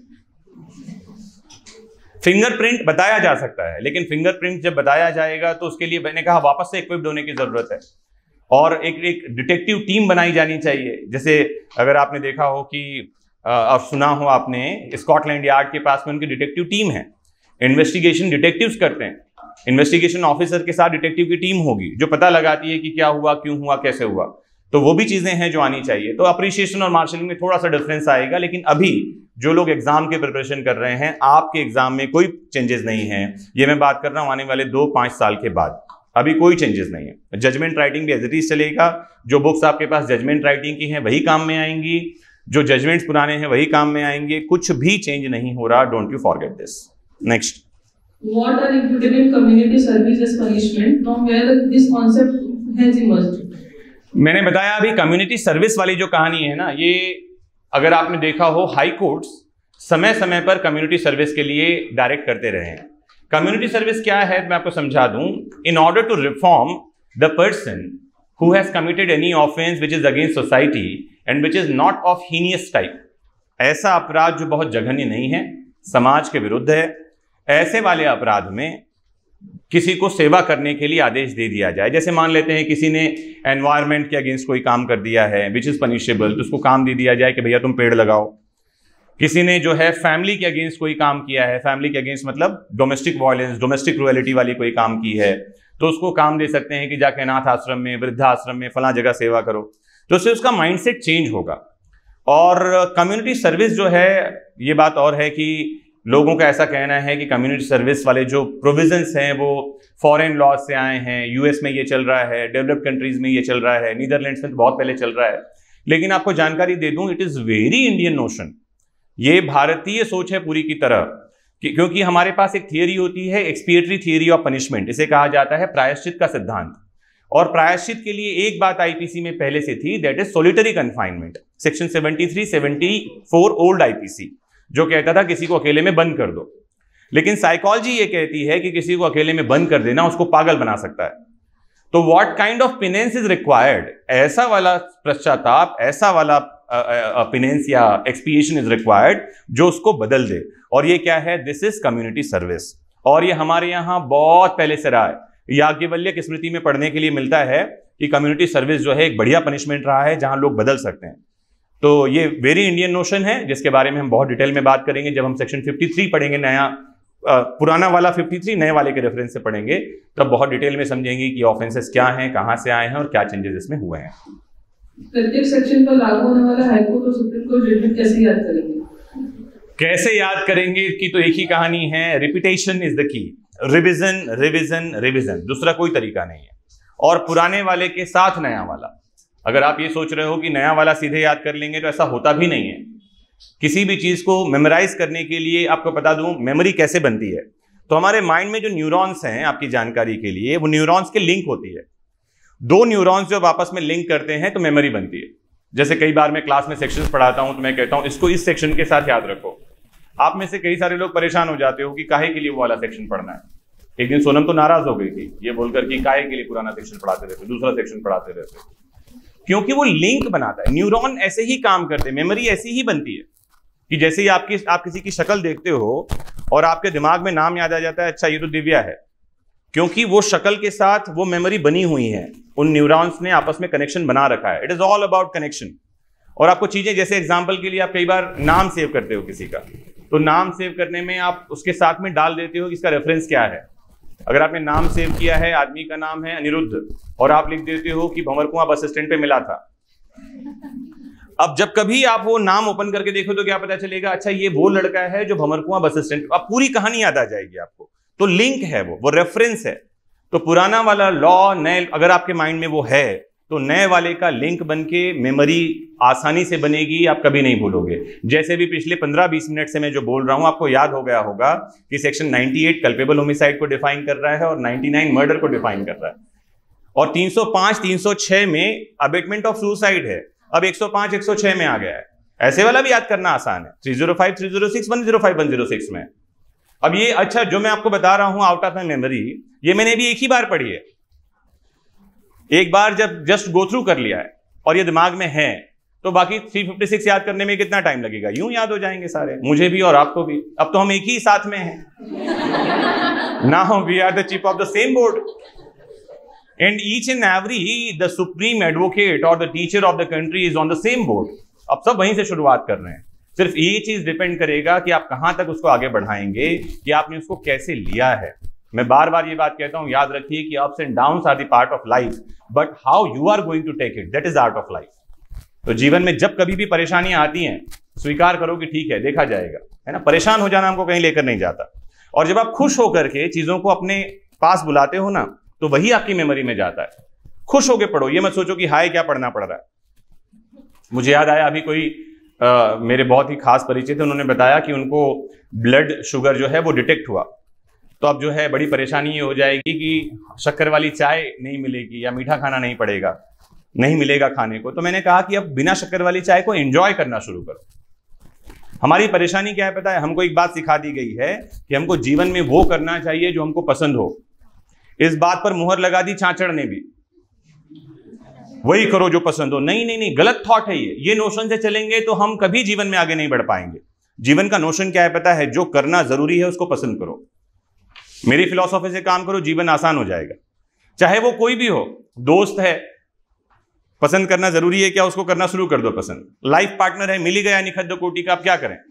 फिंगरप्रिंट बताया जा सकता है, लेकिन फिंगरप्रिंट जब बताया जाएगा तो उसके लिए मैंने कहा वापस से इक्विप्ड होने की जरूरत है, और एक डिटेक्टिव टीम बनाई जानी चाहिए। जैसे अगर आपने देखा हो कि और सुना हो आपने, स्कॉटलैंड यार्ड के पास में उनकी डिटेक्टिव टीम है, इन्वेस्टिगेशन डिटेक्टिव्स करते हैं। इन्वेस्टिगेशन ऑफिसर के साथ डिटेक्टिव की टीम होगी जो पता लगाती है कि क्या हुआ, क्यों हुआ, कैसे हुआ। तो वो भी चीजें हैं जो आनी चाहिए। तो अप्रिशिएशन और मार्शलिंग में थोड़ा सा डिफरेंस आएगा, लेकिन अभी जो लोग एग्जाम के प्रिपरेशन कर रहे हैं, आपके एग्जाम में कोई चेंजेस नहीं है। ये मैं बात कर रहा हूं आने वाले 2-5 साल के बाद, अभी कोई चेंजेस नहीं है। जजमेंट राइटिंग भी एज इट इज चलेगा। जो बुक्स आपके पास जजमेंट राइटिंग की हैं वही काम में आएंगी, जो जजमेंट्स पुराने हैं वही काम में आएंगे, कुछ भी चेंज नहीं हो रहा। Don't you forget this. Next, What are included in community service as punishment? From where this concept has emerged? मैंने बताया अभी कम्युनिटी सर्विस वाली जो कहानी है ना, ये अगर आपने देखा हो, हाई कोर्ट्स समय समय पर कम्युनिटी सर्विस के लिए डायरेक्ट करते रहे हैं। कम्युनिटी सर्विस क्या है मैं आपको समझा दूं। In order to reform the person who has committed any offence which is against society and which is not of heinous type, ऐसा अपराध जो बहुत जघन्य नहीं है, समाज के विरुद्ध है, ऐसे वाले अपराध में किसी को सेवा करने के लिए आदेश दे दिया जाए। जैसे मान लेते हैं किसी ने एनवायरनमेंट के अगेंस्ट कोई काम कर दिया है विच इज पनिशेबल, तो उसको काम दे दिया जाए कि भैया तुम पेड़ लगाओ। किसी ने जो है फैमिली के अगेंस्ट कोई काम किया है, फैमिली के अगेंस्ट मतलब डोमेस्टिक वायलेंस, डोमेस्टिक क्रुएलिटी वाली कोई काम की है, तो उसको काम दे सकते हैं कि जाके अनाथ आश्रम में, वृद्धाश्रम में, फला जगह सेवा करो। तो उससे उसका माइंडसेट चेंज होगा। और कम्युनिटी सर्विस जो है, ये बात और है कि लोगों का ऐसा कहना है कि कम्युनिटी सर्विस वाले जो प्रोविजंस हैं वो फॉरेन लॉज से आए हैं। यूएस में ये चल रहा है, डेवलप्ड कंट्रीज में ये चल रहा है, नीदरलैंड्स में तो बहुत पहले चल रहा है। लेकिन आपको जानकारी दे दूं, it is very Indian notion. ये भारतीय सोच है पूरी की तरह, क्योंकि हमारे पास एक थियरी होती है, एक्सपिएटरी थियरी ऑफ पनिशमेंट, इसे कहा जाता है प्रायश्चित का सिद्धांत। और प्रायश्चित के लिए एक बात आईपीसी में पहले से थी, that is solitary confinement, section 73-74 old IPC, जो कहता था किसी को अकेले में बंद कर दो। लेकिन साइकोलॉजी ये कहती है कि किसी को अकेले में बंद कर देना उसको पागल बना सकता है। तो what kind of penance is required, ऐसा वाला पश्चाताप, ऐसा वाला पेनेंस या एक्सपिएशन इज रिक्वायर्ड जो उसको बदल दे। और ये क्या है? This is community service. और ये हमारे यहाँ बहुत पहले से रहा है। याज्ञवल्क्य की स्मृति में पढ़ने के लिए मिलता है कि कम्युनिटी सर्विस जो है एक बढ़िया पनिशमेंट रहा है जहां लोग बदल सकते हैं। तो ये वेरी इंडियन नोशन है जिसके बारे में हम बहुत डिटेल में बात करेंगे जब हम सेक्शन 53 पढ़ेंगे। नया पुराना वाला 53 नए वाले के रेफरेंस से पढ़ेंगे तब बहुत डिटेल में समझेंगे कि ऑफेंसेस क्या हैं, कहां से आए हैं और क्या चेंजेस इसमें हुए हैं। प्रत्येक सेक्शन पर लागू होने वाला हाईकोर्ट और सुप्रीम कोर्ट जजमेंट कैसे याद करेंगे? कैसे याद करेंगे इसकी तो एक ही कहानी है, repetition is the key. Revision revision revision, दूसरा कोई तरीका नहीं है। और पुराने वाले के साथ नया वाला। अगर आप ये सोच रहे हो कि नया वाला सीधे याद कर लेंगे तो ऐसा होता भी नहीं है। किसी भी चीज को मेमोराइज करने के लिए आपको बता दूं मेमोरी कैसे बनती है। तो हमारे माइंड में जो न्यूरॉन्स हैं, आपकी जानकारी के लिए, वो न्यूरॉन्स के लिंक होती है। दो न्यूरॉन्स जब आपस में लिंक करते हैं तो मेमोरी बनती है। जैसे कई बार मैं क्लास में सेक्शंस पढ़ाता हूं तो मैं कहता हूं इसको इस सेक्शन के साथ याद रखो। आप में से कई सारे लोग परेशान हो जाते हो कि काहे के लिए वो वाला सेक्शन पढ़ना है। एक दिन सोनम तो नाराज हो गई थी ये बोलकर कि काहे के लिए पुराना सेक्शन पढ़ाते रहते, दूसरा सेक्शन पढ़ाते रहते, क्योंकि वो लिंक बनाता है। न्यूरॉन ऐसे ही काम करते हैं, मेमोरी ऐसी ही बनती है कि जैसे ही आप किसी की शक्ल देखते हो और आपके दिमाग में नाम याद आ जाता है, अच्छा ये तो दिव्या है, क्योंकि वो शक्ल के साथ वो मेमोरी बनी हुई है। उन न्यूरॉन्स ने आपस में कनेक्शन बना रखा है। It is all about connection. और आपको चीजें, जैसे एग्जांपल के लिए आप कई बार नाम सेव करते हो किसी का, तो नाम सेव करने में आप उसके साथ में डाल देते हो कि इसका रेफरेंस क्या है। अगर आपने नाम सेव किया है, आदमी का नाम है अनिरुद्ध, और आप लिख देते हो कि भंवरकुआं बस स्टैंड पे मिला था। अब जब कभी आप वो नाम ओपन करके देखो तो क्या पता चलेगा, अच्छा ये वो लड़का है जो भंवरकुआं बस स्टैंड। अब पूरी कहानी याद आ जाएगी आपको। तो लिंक है, वो रेफरेंस है। तो पुराना वाला लॉ नए अगर आपके माइंड में वो है तो नए वाले का लिंक बनके मेमोरी आसानी से बनेगी, आप कभी नहीं भूलोगे। जैसे भी पिछले 15-20 मिनट से मैं जो बोल रहा हूं आपको याद हो गया होगा कि सेक्शन 98 कल्पेबल होमिसाइड को डिफाइन कर रहा है और 99 मर्डर को डिफाइन कर रहा है, और 305 306 में अबेटमेंट ऑफ सुसाइड है। अब 105 106 में आ गया है। ऐसे वाला भी याद करना आसान है, 305 306 105 106 में। अब ये, अच्छा जो मैं आपको बता रहा हूं आउट ऑफ माई मेमोरी, ये मैंने भी एक ही बार पढ़ी है। एक बार जब जस्ट गो थ्रू कर लिया है और ये दिमाग में है तो बाकी 356 याद करने में कितना टाइम लगेगा? यूं याद हो जाएंगे सारे, मुझे भी और आपको भी। अब तो हम एक ही साथ में हैं। Now we are the chief of the same board and each and every the supreme advocate और the teacher of the country is on the same board. अब सब वहीं से शुरुआत कर रहे हैं। सिर्फ ये चीज डिपेंड करेगा कि आप कहां तक उसको आगे बढ़ाएंगे, कि आपने उसको कैसे लिया है। मैं बार बार ये बात कहता हूं, याद रखिए कि ups and downs are the part of life, but how you are going to take it, that is art of life. तो जीवन में जब कभी भी परेशानियां आती हैं, स्वीकार करो कि ठीक है, देखा जाएगा, है ना। परेशान हो जाना हमको कहीं लेकर नहीं जाता। और जब आप खुश होकर के चीजों को अपने पास बुलाते हो ना, तो वही आपकी मेमोरी में जाता है। खुश होकर पढ़ो, ये मत सोचो कि हाय क्या पढ़ना पड़ रहा है। मुझे याद आया, अभी कोई मेरे बहुत ही खास परिचित थे, उन्होंने बताया कि उनको ब्लड शुगर जो है वो डिटेक्ट हुआ। तो अब जो है बड़ी परेशानी ये हो जाएगी कि शक्कर वाली चाय नहीं मिलेगी या मीठा खाना नहीं पड़ेगा, नहीं मिलेगा खाने को। तो मैंने कहा कि अब बिना शक्कर वाली चाय को एंजॉय करना शुरू करो। हमारी परेशानी क्या है पता है? हमको एक बात सिखा दी गई है कि हमको जीवन में वो करना चाहिए जो हमको पसंद हो। इस बात पर मुहर लगा दी छाछड़ ने भी, वही करो जो पसंद हो। नहीं नहीं नहीं, गलत थॉट है ये नोशन से चलेंगे तो हम कभी जीवन में आगे नहीं बढ़ पाएंगे। जीवन का नोशन क्या है पता है? जो करना जरूरी है उसको पसंद करो। मेरी फिलॉसफी से काम करो, जीवन आसान हो जाएगा। चाहे वो कोई भी हो, दोस्त है, पसंद करना जरूरी है क्या? उसको करना शुरू कर दो पसंद। लाइफ पार्टनर है, मिल ही गया निखद्दो कोटि का, आप क्या करें?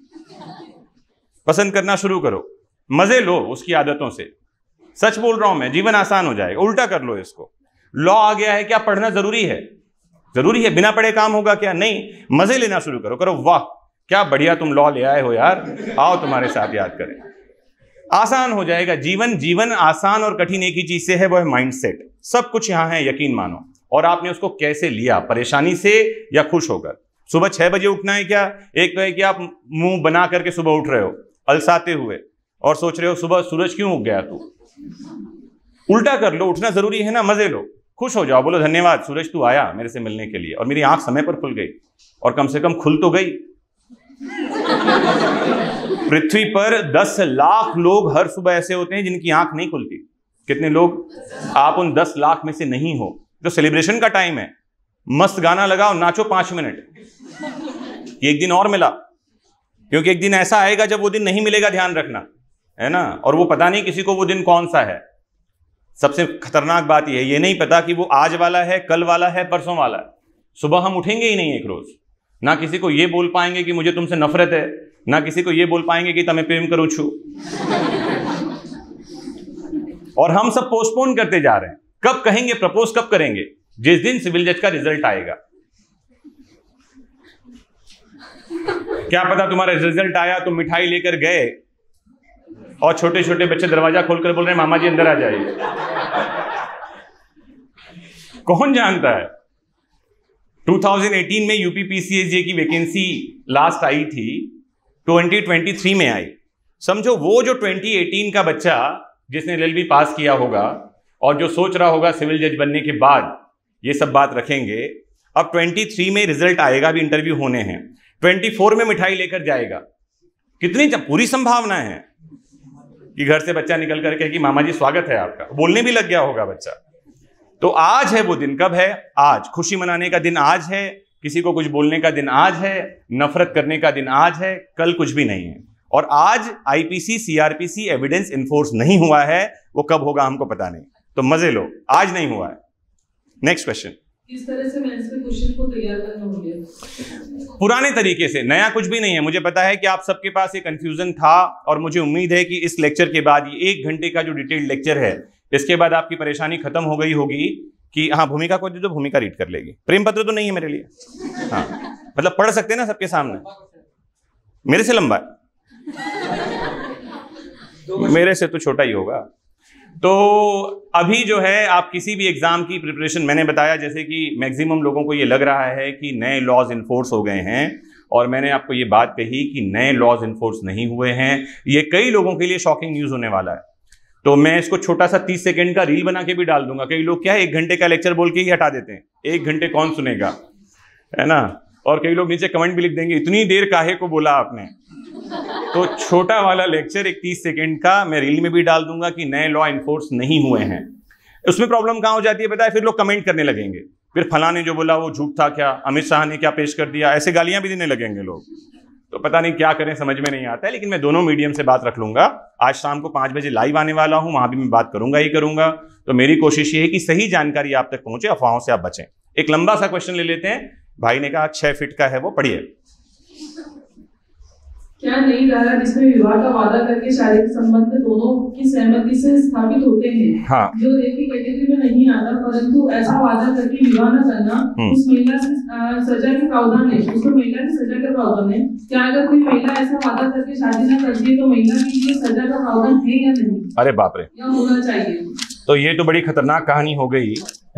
पसंद करना शुरू करो, मजे लो उसकी आदतों से। सच बोल रहा हूं मैं, जीवन आसान हो जाएगा। उल्टा कर लो इसको। लॉ आ गया है क्या? पढ़ना जरूरी है? जरूरी है, बिना पढ़े काम होगा क्या? नहीं, मजे लेना शुरू करो। करो वाह क्या बढ़िया तुम लॉ ले आए हो यार, आओ तुम्हारे साथ याद करें। आसान हो जाएगा जीवन। जीवन आसान और कठिन एक ही चीज से है, वो है माइंडसेट। सब कुछ यहां है, यकीन मानो। और आपने उसको कैसे लिया, परेशानी से या खुश होकर। सुबह 6 बजे उठना है क्या? एक तो है कि आप मुंह बना करके सुबह उठ रहे हो अलसाते हुए और सोच रहे हो सुबह सूरज क्यों उग गया तू। उल्टा कर लो, उठना जरूरी है ना, मजे लो, खुश हो जाओ, बोलो धन्यवाद सूरज तू आया मेरे से मिलने के लिए और मेरी आंख समय पर खुल गई, और कम से कम खुल तो गई। पृथ्वी पर 10 लाख लोग हर सुबह ऐसे होते हैं जिनकी आंख नहीं खुलती। कितने लोग? आप उन 10 लाख में से नहीं हो। तो सेलिब्रेशन का टाइम है, मस्त गाना लगाओ, नाचो 5 मिनट। कि एक दिन और मिला, क्योंकि एक दिन ऐसा आएगा जब वो दिन नहीं मिलेगा, ध्यान रखना, है ना। और वो पता नहीं किसी को वो दिन कौन सा है। सबसे खतरनाक बात ये नहीं पता कि वो आज वाला है, कल वाला है, परसों वाला है। सुबह हम उठेंगे ही नहीं एक रोज, ना किसी को ये बोल पाएंगे कि मुझे तुमसे नफरत है, ना किसी को ये बोल पाएंगे कि तुम्हें प्रेम करूं छू। और हम सब पोस्टपोन करते जा रहे हैं। कब कहेंगे प्रपोज, कब करेंगे? जिस दिन सिविल जज का रिजल्ट आएगा। क्या पता तुम्हारा रिजल्ट आया, तुम मिठाई लेकर गए और छोटे छोटे बच्चे दरवाजा खोलकर बोल रहे हैं मामा जी अंदर आ जाइए। कौन जानता है। 2018 में यूपीपीसीएसजे की वैकेंसी लास्ट आई थी, 2023 में आई। समझो वो जो 2018 का बच्चा जिसने एलएलबी पास किया होगा और जो सोच रहा होगा सिविल जज बनने के बाद ये सब बात रखेंगे, अब 23 में रिजल्ट आएगा, भी इंटरव्यू होने हैं, 24 में मिठाई लेकर जाएगा। कितनी पूरी संभावना है कि घर से बच्चा निकल करके कि मामा जी स्वागत है आपका, बोलने भी लग गया होगा बच्चा। तो आज है वो दिन। कब है? आज। खुशी मनाने का दिन आज है, किसी को कुछ बोलने का दिन आज है, नफरत करने का दिन आज है, कल कुछ भी नहीं है। और आज आईपीसी सीआरपीसी एविडेंस इन्फोर्स नहीं हुआ है, वो कब होगा हमको पता नहीं। तो मजे लो, आज नहीं हुआ है। Next question. किस तरह से मेंस के क्वेश्चन को तैयार करना होगा? पुराने तरीके से, नया कुछ भी नहीं है। मुझे पता है कि आप सबके पास ये कंफ्यूजन था और मुझे उम्मीद है कि इस लेक्चर के बाद, ये 1 घंटे का जो डिटेल्ड लेक्चर है, इसके बाद आपकी परेशानी खत्म हो गई होगी कि हाँ भूमिका को दे दो, भूमिका रीड कर लेगी। प्रेम पत्र तो नहीं है मेरे लिए, हाँ मतलब पढ़ सकते हैं ना सबके सामने। मेरे से लंबा है, मेरे से तो छोटा ही होगा। तो अभी जो है आप किसी भी एग्जाम की प्रिपरेशन, मैंने बताया जैसे कि मैक्सिमम लोगों को ये लग रहा है कि नए लॉज इन्फोर्स हो गए हैं, और मैंने आपको ये बात कही कि नए लॉज इन्फोर्स नहीं हुए हैं। ये कई लोगों के लिए शॉकिंग न्यूज होने वाला है। तो मैं इसको छोटा सा 30 सेकंड का रील बना के भी डाल दूंगा। कई लोग क्या है 1 घंटे का लेक्चर बोल के ही हटा देते हैं, 1 घंटे कौन सुनेगा, है ना। और कई लोग नीचे कमेंट भी लिख देंगे इतनी देर काहे को बोला आपने। तो छोटा वाला लेक्चर एक 30 सेकंड का मैं रील में भी डाल दूंगा कि नए लॉ इन्फोर्स नहीं हुए हैं। उसमें प्रॉब्लम कहां हो जाती है पता है? फिर लोग कमेंट करने लगेंगे, फिर फलां ने जो बोला वो झूठ था क्या, अमित शाह ने क्या पेश कर दिया, ऐसे गालियां भी देने लगेंगे लोग। तो पता नहीं क्या करें, समझ में नहीं आता है। लेकिन मैं दोनों मीडियम से बात रख लूंगा। आज शाम को 5 बजे लाइव आने वाला हूं, वहां भी मैं बात करूंगा ही करूंगा। तो मेरी कोशिश ये है कि सही जानकारी आप तक पहुंचे, अफवाहों से आप बचें। एक लंबा सा क्वेश्चन ले लेते हैं। भाई ने कहा 6 फीट का है वो, पढ़िए। क्या नई धारा जिसमें विवाह का वादा करके शारीरिक संबंध दोनों की सहमति से स्थापित होते हैं, हाँ, जो रेप की कैटेगरी में नहीं आता, परंतु ऐसा वादा करके विवाह न करना उस महिला से सजा के प्रावधान है, उसमें महिला की सजा का प्रावधान है। क्या अगर कोई महिला ऐसा वादा करके शादी न करती है तो महिला के लिए सजा का प्रावधान है या नहीं? अरे बाप रे, या होना चाहिए? तो ये तो बड़ी खतरनाक कहानी हो गई।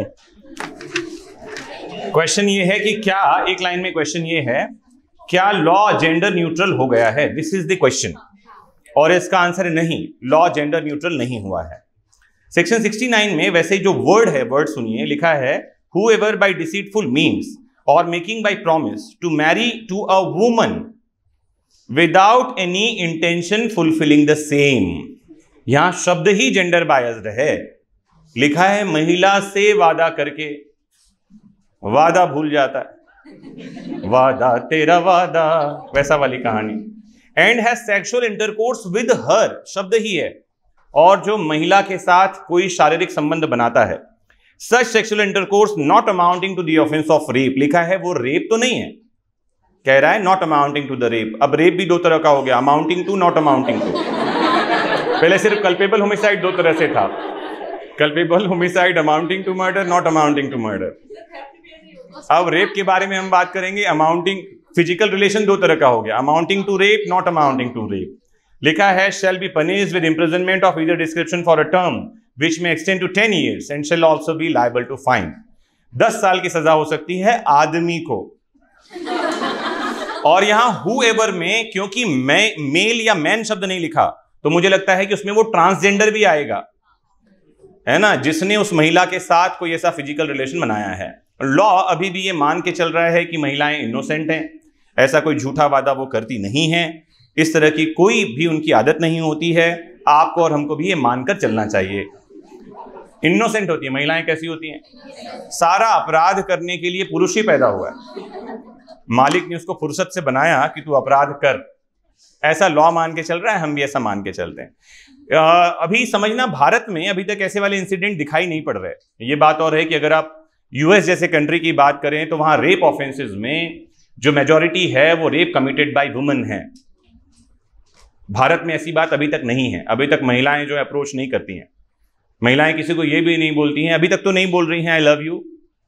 क्वेश्चन ये है कि क्या, एक लाइन में क्वेश्चन ये है, क्या लॉ जेंडर न्यूट्रल हो गया है? This is the question. और इसका आंसर है नहीं, लॉ जेंडर न्यूट्रल नहीं हुआ है। सेक्शन 69 में वैसे जो वर्ड है, वर्ड सुनिए, लिखा है whoever by deceitful means or making by promise to marry to a woman without any intention fulfilling the same। यहां शब्द ही जेंडर बायस्ड है। लिखा है महिला से वादा करके, वादा भूल जाता है, वादा तेरा वादा, वैसा वाली कहानी। And has sexual intercourse with her, शब्द ही है, और जो महिला के साथ कोई शारीरिक संबंध बनाता है, such sexual intercourse not amounting to the offence of rape. लिखा है वो रेप तो नहीं है, कह रहा है not amounting to the rape. अब रेप भी 2 तरह का हो गया, amounting to, not amounting to. पहले सिर्फ कल्पेबल होमिसाइड 2 तरह से था, culpable homicide amounting to murder, not amounting to murder. अब रेप के बारे में हम बात करेंगे, अमाउंटिंग, फिजिकल रिलेशन 2 तरह का हो गया, amounting to rape, not amounting to rape. लिखा है shall be punished with imprisonment of either description for a term which may extend to 10 years and shall also be liable to fine। 10 साल की सजा हो सकती है आदमी को। और यहां whoever में क्योंकि मेल या मैन शब्द नहीं लिखा, तो मुझे लगता है कि उसमें वो ट्रांसजेंडर भी आएगा, है ना, जिसने उस महिला के साथ कोई ऐसा फिजिकल रिलेशन बनाया है। लॉ अभी भी ये मान के चल रहा है कि महिलाएं इनोसेंट हैं, ऐसा कोई झूठा वादा वो करती नहीं है, इस तरह की कोई भी उनकी आदत नहीं होती है। आपको और हमको भी ये मानकर चलना चाहिए। इनोसेंट होती है महिलाएं, कैसी होती हैं? सारा अपराध करने के लिए पुरुष ही पैदा हुआ है। मालिक ने उसको फुर्सत से बनाया कि तू अपराध कर, ऐसा लॉ मान के चल रहा है, हम भी ऐसा मान के चलते हैं। अभी समझना, भारत में अभी तक ऐसे वाले इंसिडेंट दिखाई नहीं पड़ रहे। ये बात और है कि अगर आप यूएस जैसे कंट्री की बात करें तो वहां रेप ऑफेंसेस में जो मेजॉरिटी है वो रेप कमिटेड बाय वुमेन है। भारत में ऐसी बात अभी तक नहीं है। अभी तक महिलाएं जो अप्रोच नहीं करती हैं, महिलाएं किसी को ये भी नहीं बोलती हैं, अभी तक तो नहीं बोल रही हैं आई लव यू।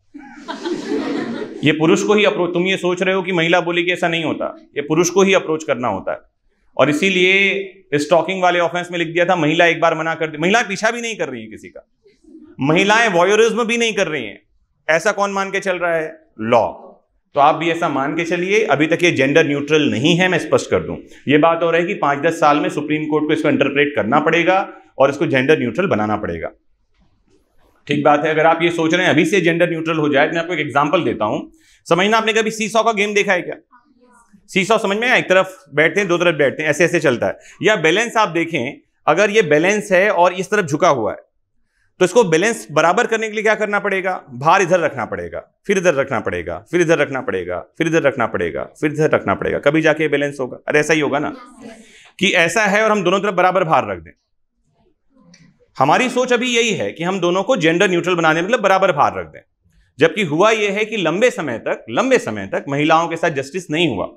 ये पुरुष को ही अप्रोच, तुम ये सोच रहे हो कि महिला बोलेगी, ऐसा नहीं होता, ये पुरुष को ही अप्रोच करना होता है। और इसीलिए स्टॉकिंग वाले ऑफेंस में लिख दिया था महिला एक बार मना कर दी। महिलाएं पीछा भी नहीं कर रही है किसी का, महिलाएं वॉयरिज्म भी नहीं कर रही हैं। ऐसा कौन मान के चल रहा है? लॉ। तो आप भी ऐसा मान के चलिए। अभी तक ये जेंडर न्यूट्रल नहीं है, मैं स्पष्ट कर दूं। ये बात और है कि 5-10 साल में सुप्रीम कोर्ट को इसको इंटरप्रेट करना पड़ेगा और इसको जेंडर न्यूट्रल बनाना पड़ेगा। ठीक बात है। अगर आप ये सोच रहे हैं अभी से जेंडर न्यूट्रल हो जाए, तो मैं आपको एक एग्जांपल देता हूं। समझना, आपने कभी सीसॉ का गेम देखा है क्या? सीसॉ समझ में, एक तरफ बैठते हैं, दो तरफ बैठते हैं, ऐसे ऐसे चलता है। या बैलेंस आप देखें, अगर ये बैलेंस है और इस तरफ झुका हुआ है, तो इसको बैलेंस बराबर करने के लिए क्या करना पड़ेगा? भार इधर रखना पड़ेगा, फिर इधर रखना पड़ेगा, फिर इधर रखना पड़ेगा, फिर इधर रखना पड़ेगा, फिर इधर रखना पड़ेगा, कभी जाके बैलेंस होगा। अरे ऐसा ही होगा ना कि ऐसा है और हम दोनों तरफ बराबर भार रख दें। हमारी सोच अभी यही है कि हम दोनों को जेंडर न्यूट्रल बनाने मतलब बराबर भार रख दें, जबकि हुआ यह है कि लंबे समय तक महिलाओं के साथ जस्टिस नहीं हुआ।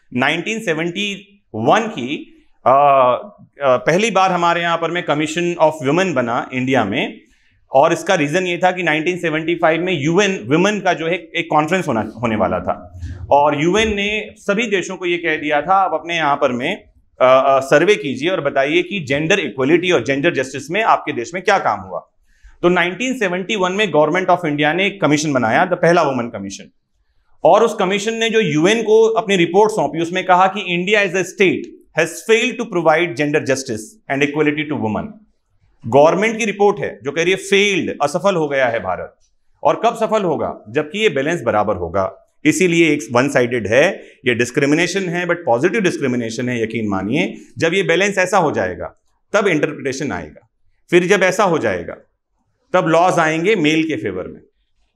1971 की पहली बार हमारे यहां पर में कमीशन ऑफ वुमेन बना इंडिया में, और इसका रीजन ये था कि 1975 में यूएन वुमेन का जो है एक कॉन्फ्रेंस होने वाला था, और यूएन ने सभी देशों को ये कह दिया था आप अपने यहाँ पर में सर्वे कीजिए और बताइए कि जेंडर इक्वलिटी और जेंडर जस्टिस में आपके देश में क्या काम हुआ। तो 1971 में गवर्नमेंट ऑफ इंडिया ने एक कमीशन बनाया, द पहला वुमेन कमीशन, और उस कमीशन ने जो यूएन को अपनी रिपोर्ट सौंपी, उसमें कहा कि India as a state has failed to provide gender justice and equality to women. Government की रिपोर्ट है जो कह रही है फेल्ड, असफल हो गया है भारत। और कब सफल होगा? जबकि ये बैलेंस बराबर होगा। इसीलिए एक वन साइडेड है, ये डिस्क्रिमिनेशन है, बट पॉजिटिव डिस्क्रिमिनेशन है, यकीन मानिए। जब ये बैलेंस ऐसा हो जाएगा तब इंटरप्रिटेशन आएगा, फिर जब ऐसा हो जाएगा तब लॉज आएंगे मेल के फेवर में।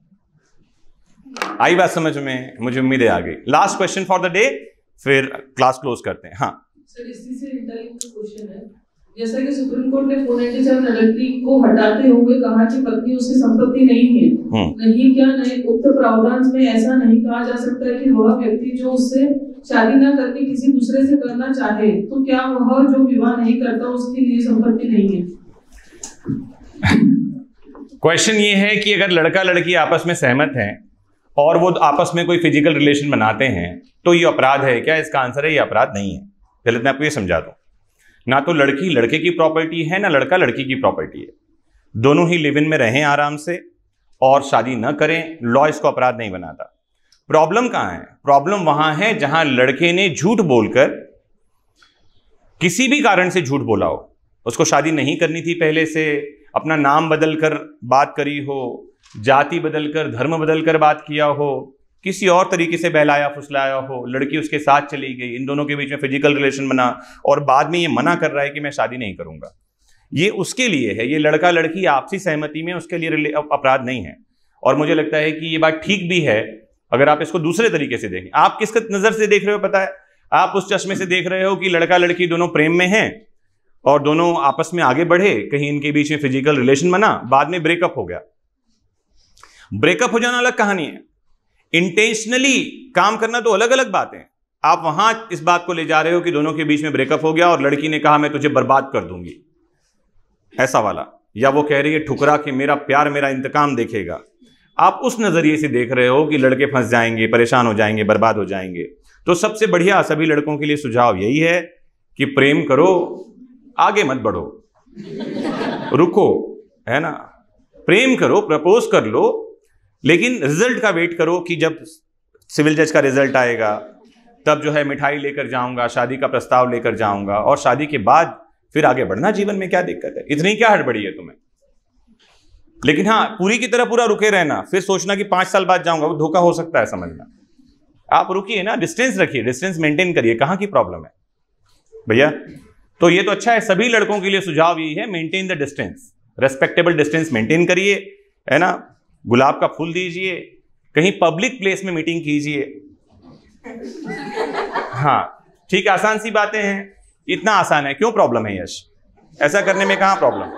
आई बात समझ में? मुझे उम्मीद है आ गई। Last question for the day, फिर क्लास क्लोज करते हैं। हाँ सर, इसी से इंटरलिंक्ड क्वेश्चन है। जैसा कि सुप्रीम कोर्ट ने 497 अडल्ट्री को हटाते हुए कहा कि पत्नी उसकी संपत्ति नहीं है, नहीं क्या नए उक्त प्रावधान में ऐसा नहीं कहा जा सकता कि वह व्यक्ति जो उससे शादी न करके किसी दूसरे से करना चाहे, तो क्या वह जो विवाह नहीं करता उसके लिए संपत्ति नहीं है? क्वेश्चन ये है कि अगर लड़का लड़की आपस में सहमत हैं और वो आपस में कोई फिजिकल रिलेशन बनाते हैं तो ये अपराध है क्या? इसका आंसर है ये अपराध नहीं है। पहले मैं आपको ये समझा दूं, ना तो लड़की लड़के की प्रॉपर्टी है, ना लड़का लड़की की प्रॉपर्टी है। दोनों ही लिव इन में रहें आराम से और शादी न करें, लॉ इसको अपराध नहीं बनाता। प्रॉब्लम कहां है? प्रॉब्लम वहां है जहां लड़के ने झूठ बोलकर, किसी भी कारण से झूठ बोला हो, उसको शादी नहीं करनी थी पहले से, अपना नाम बदलकर बात करी हो, जाति बदलकर, धर्म बदलकर बात किया हो, किसी और तरीके से बहलाया फुसलाया हो, लड़की उसके साथ चली गई, इन दोनों के बीच में फिजिकल रिलेशन बना और बाद में ये मना कर रहा है कि मैं शादी नहीं करूंगा, ये उसके लिए है। ये लड़का लड़की आपसी सहमति में उसके लिए अपराध नहीं है। और मुझे लगता है कि ये बात ठीक भी है अगर आप इसको दूसरे तरीके से देखें। आप किस नजर से देख रहे हो पता है? आप उस चश्मे से देख रहे हो कि लड़का लड़की दोनों प्रेम में हैं और दोनों आपस में आगे बढ़े, कहीं इनके बीच में फिजिकल रिलेशन बना, बाद में ब्रेकअप हो गया। ब्रेकअप हो जाना अलग कहानी है, इंटेंशनली काम करना तो अलग अलग बात है। आप वहां इस बात को ले जा रहे हो कि दोनों के बीच में ब्रेकअप हो गया और लड़की ने कहा मैं तुझे बर्बाद कर दूंगी, ऐसा वाला, या वो कह रही है ठुकरा कि मेरा प्यार मेरा इंतकाम देखेगा। आप उस नजरिए से देख रहे हो कि लड़के फंस जाएंगे, परेशान हो जाएंगे, बर्बाद हो जाएंगे। तो सबसे बढ़िया सभी लड़कों के लिए सुझाव यही है कि प्रेम करो, आगे मत बढ़ो, रुको, है ना, प्रेम करो, प्रपोज कर लो, लेकिन रिजल्ट का वेट करो कि जब सिविल जज का रिजल्ट आएगा तब जो है मिठाई लेकर जाऊंगा, शादी का प्रस्ताव लेकर जाऊंगा, और शादी के बाद फिर आगे बढ़ना। जीवन में क्या दिक्कत है? इतनी क्या हड़बड़ी है तुम्हें? लेकिन हाँ, पूरी की तरह पूरा रुके रहना, फिर सोचना कि 5 साल बाद जाऊंगा, वो धोखा हो सकता है, समझना। आप रुकिए ना, डिस्टेंस रखिए, डिस्टेंस मेंटेन करिए। कहां की प्रॉब्लम है भैया? तो ये तो अच्छा है, सभी लड़कों के लिए सुझाव यही है, maintain the distance, respectable distance maintain करिए, है ना। गुलाब का फूल दीजिए, कहीं पब्लिक प्लेस में मीटिंग कीजिए, हाँ ठीक, आसान सी बातें हैं, इतना आसान है, क्यों प्रॉब्लम है यश? ऐसा करने में कहां प्रॉब्लम?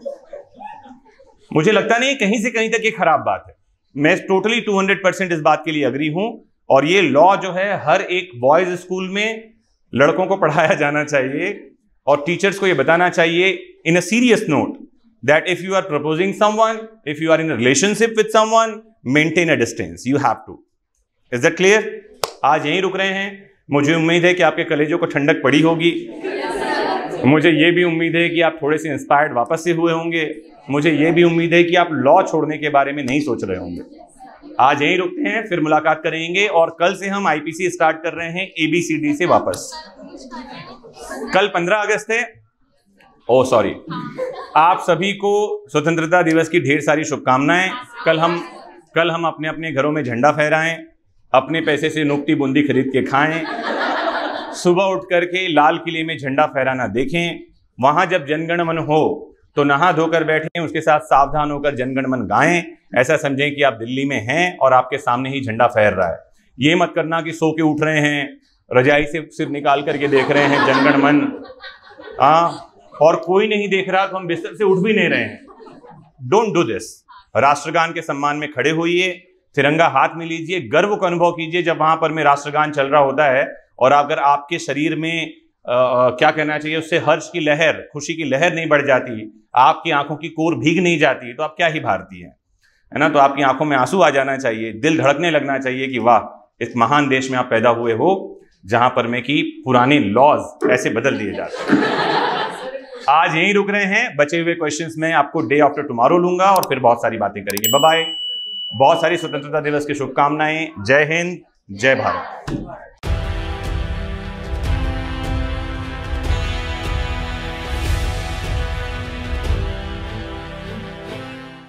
मुझे लगता नहीं कहीं से कहीं तक ये खराब बात है। मैं टोटली 200% इस बात के लिए अग्री हूं। और ये लॉ जो है हर एक बॉयज स्कूल में लड़कों को पढ़ाया जाना चाहिए और टीचर्स को ये बताना चाहिए in a serious note that if you are proposing someone, if you are in a relationship with someone, maintain a distance, you have to. Is that clear? आज यहीं रुक रहे हैं। मुझे उम्मीद है कि आपके कलेजों को ठंडक पड़ी होगी। मुझे ये भी उम्मीद है कि आप थोड़े से इंस्पायर्ड वापस से हुए होंगे। मुझे ये भी उम्मीद है कि आप लॉ छोड़ने के बारे में नहीं सोच रहे होंगे। आज यहीं रुकते हैं, फिर मुलाकात करेंगे और कल से हम आईपीसी स्टार्ट कर रहे हैं ABCD से वापस। कल 15 अगस्त है। Oh sorry. आप सभी को स्वतंत्रता दिवस की ढेर सारी शुभकामनाएं। कल हम अपने अपने घरों में झंडा फहराएं, अपने पैसे से नुक्ती बूंदी खरीद के खाएं, सुबह उठ करके लाल किले में झंडा फहराना देखें, वहां जब जनगण मन हो तो नहा धोकर बैठें, उसके साथ सावधान होकर जनगण मन गाएं। ऐसा समझें कि आप दिल्ली में हैं और आपके सामने ही झंडा फहर रहा है। ये मत करना कि सो के उठ रहे हैं, रजाई से सिर निकाल करके देख रहे हैं जनगण मन, और कोई नहीं देख रहा तो हम बिस्तर से उठ भी नहीं रहे हैं। Don't do this. राष्ट्रगान के सम्मान में खड़े होइए, तिरंगा हाथ में लीजिए, गर्व का अनुभव कीजिए जब वहां पर में राष्ट्रगान चल रहा होता है। और अगर आपके शरीर में क्या कहना चाहिए, उससे हर्ष की लहर, खुशी की लहर नहीं बढ़ जाती, आपकी आंखों की कोर भीग नहीं जाती, तो आप क्या ही भारतीय हैं, है ना? तो आपकी आंखों में आंसू आ जाना चाहिए, दिल धड़कने लगना चाहिए कि वाह, इस महान देश में आप पैदा हुए हो जहां पर में कि पुराने लॉज ऐसे बदल दिए जाते हैं। आज यहीं रुक रहे हैं। बचे हुए क्वेश्चंस में आपको डे आफ्टर टुमारो लूंगा और फिर बहुत सारी बातें करेंगे। Bye bye. बहुत सारी स्वतंत्रता दिवस की शुभकामनाएं। जय हिंद, जय भारत।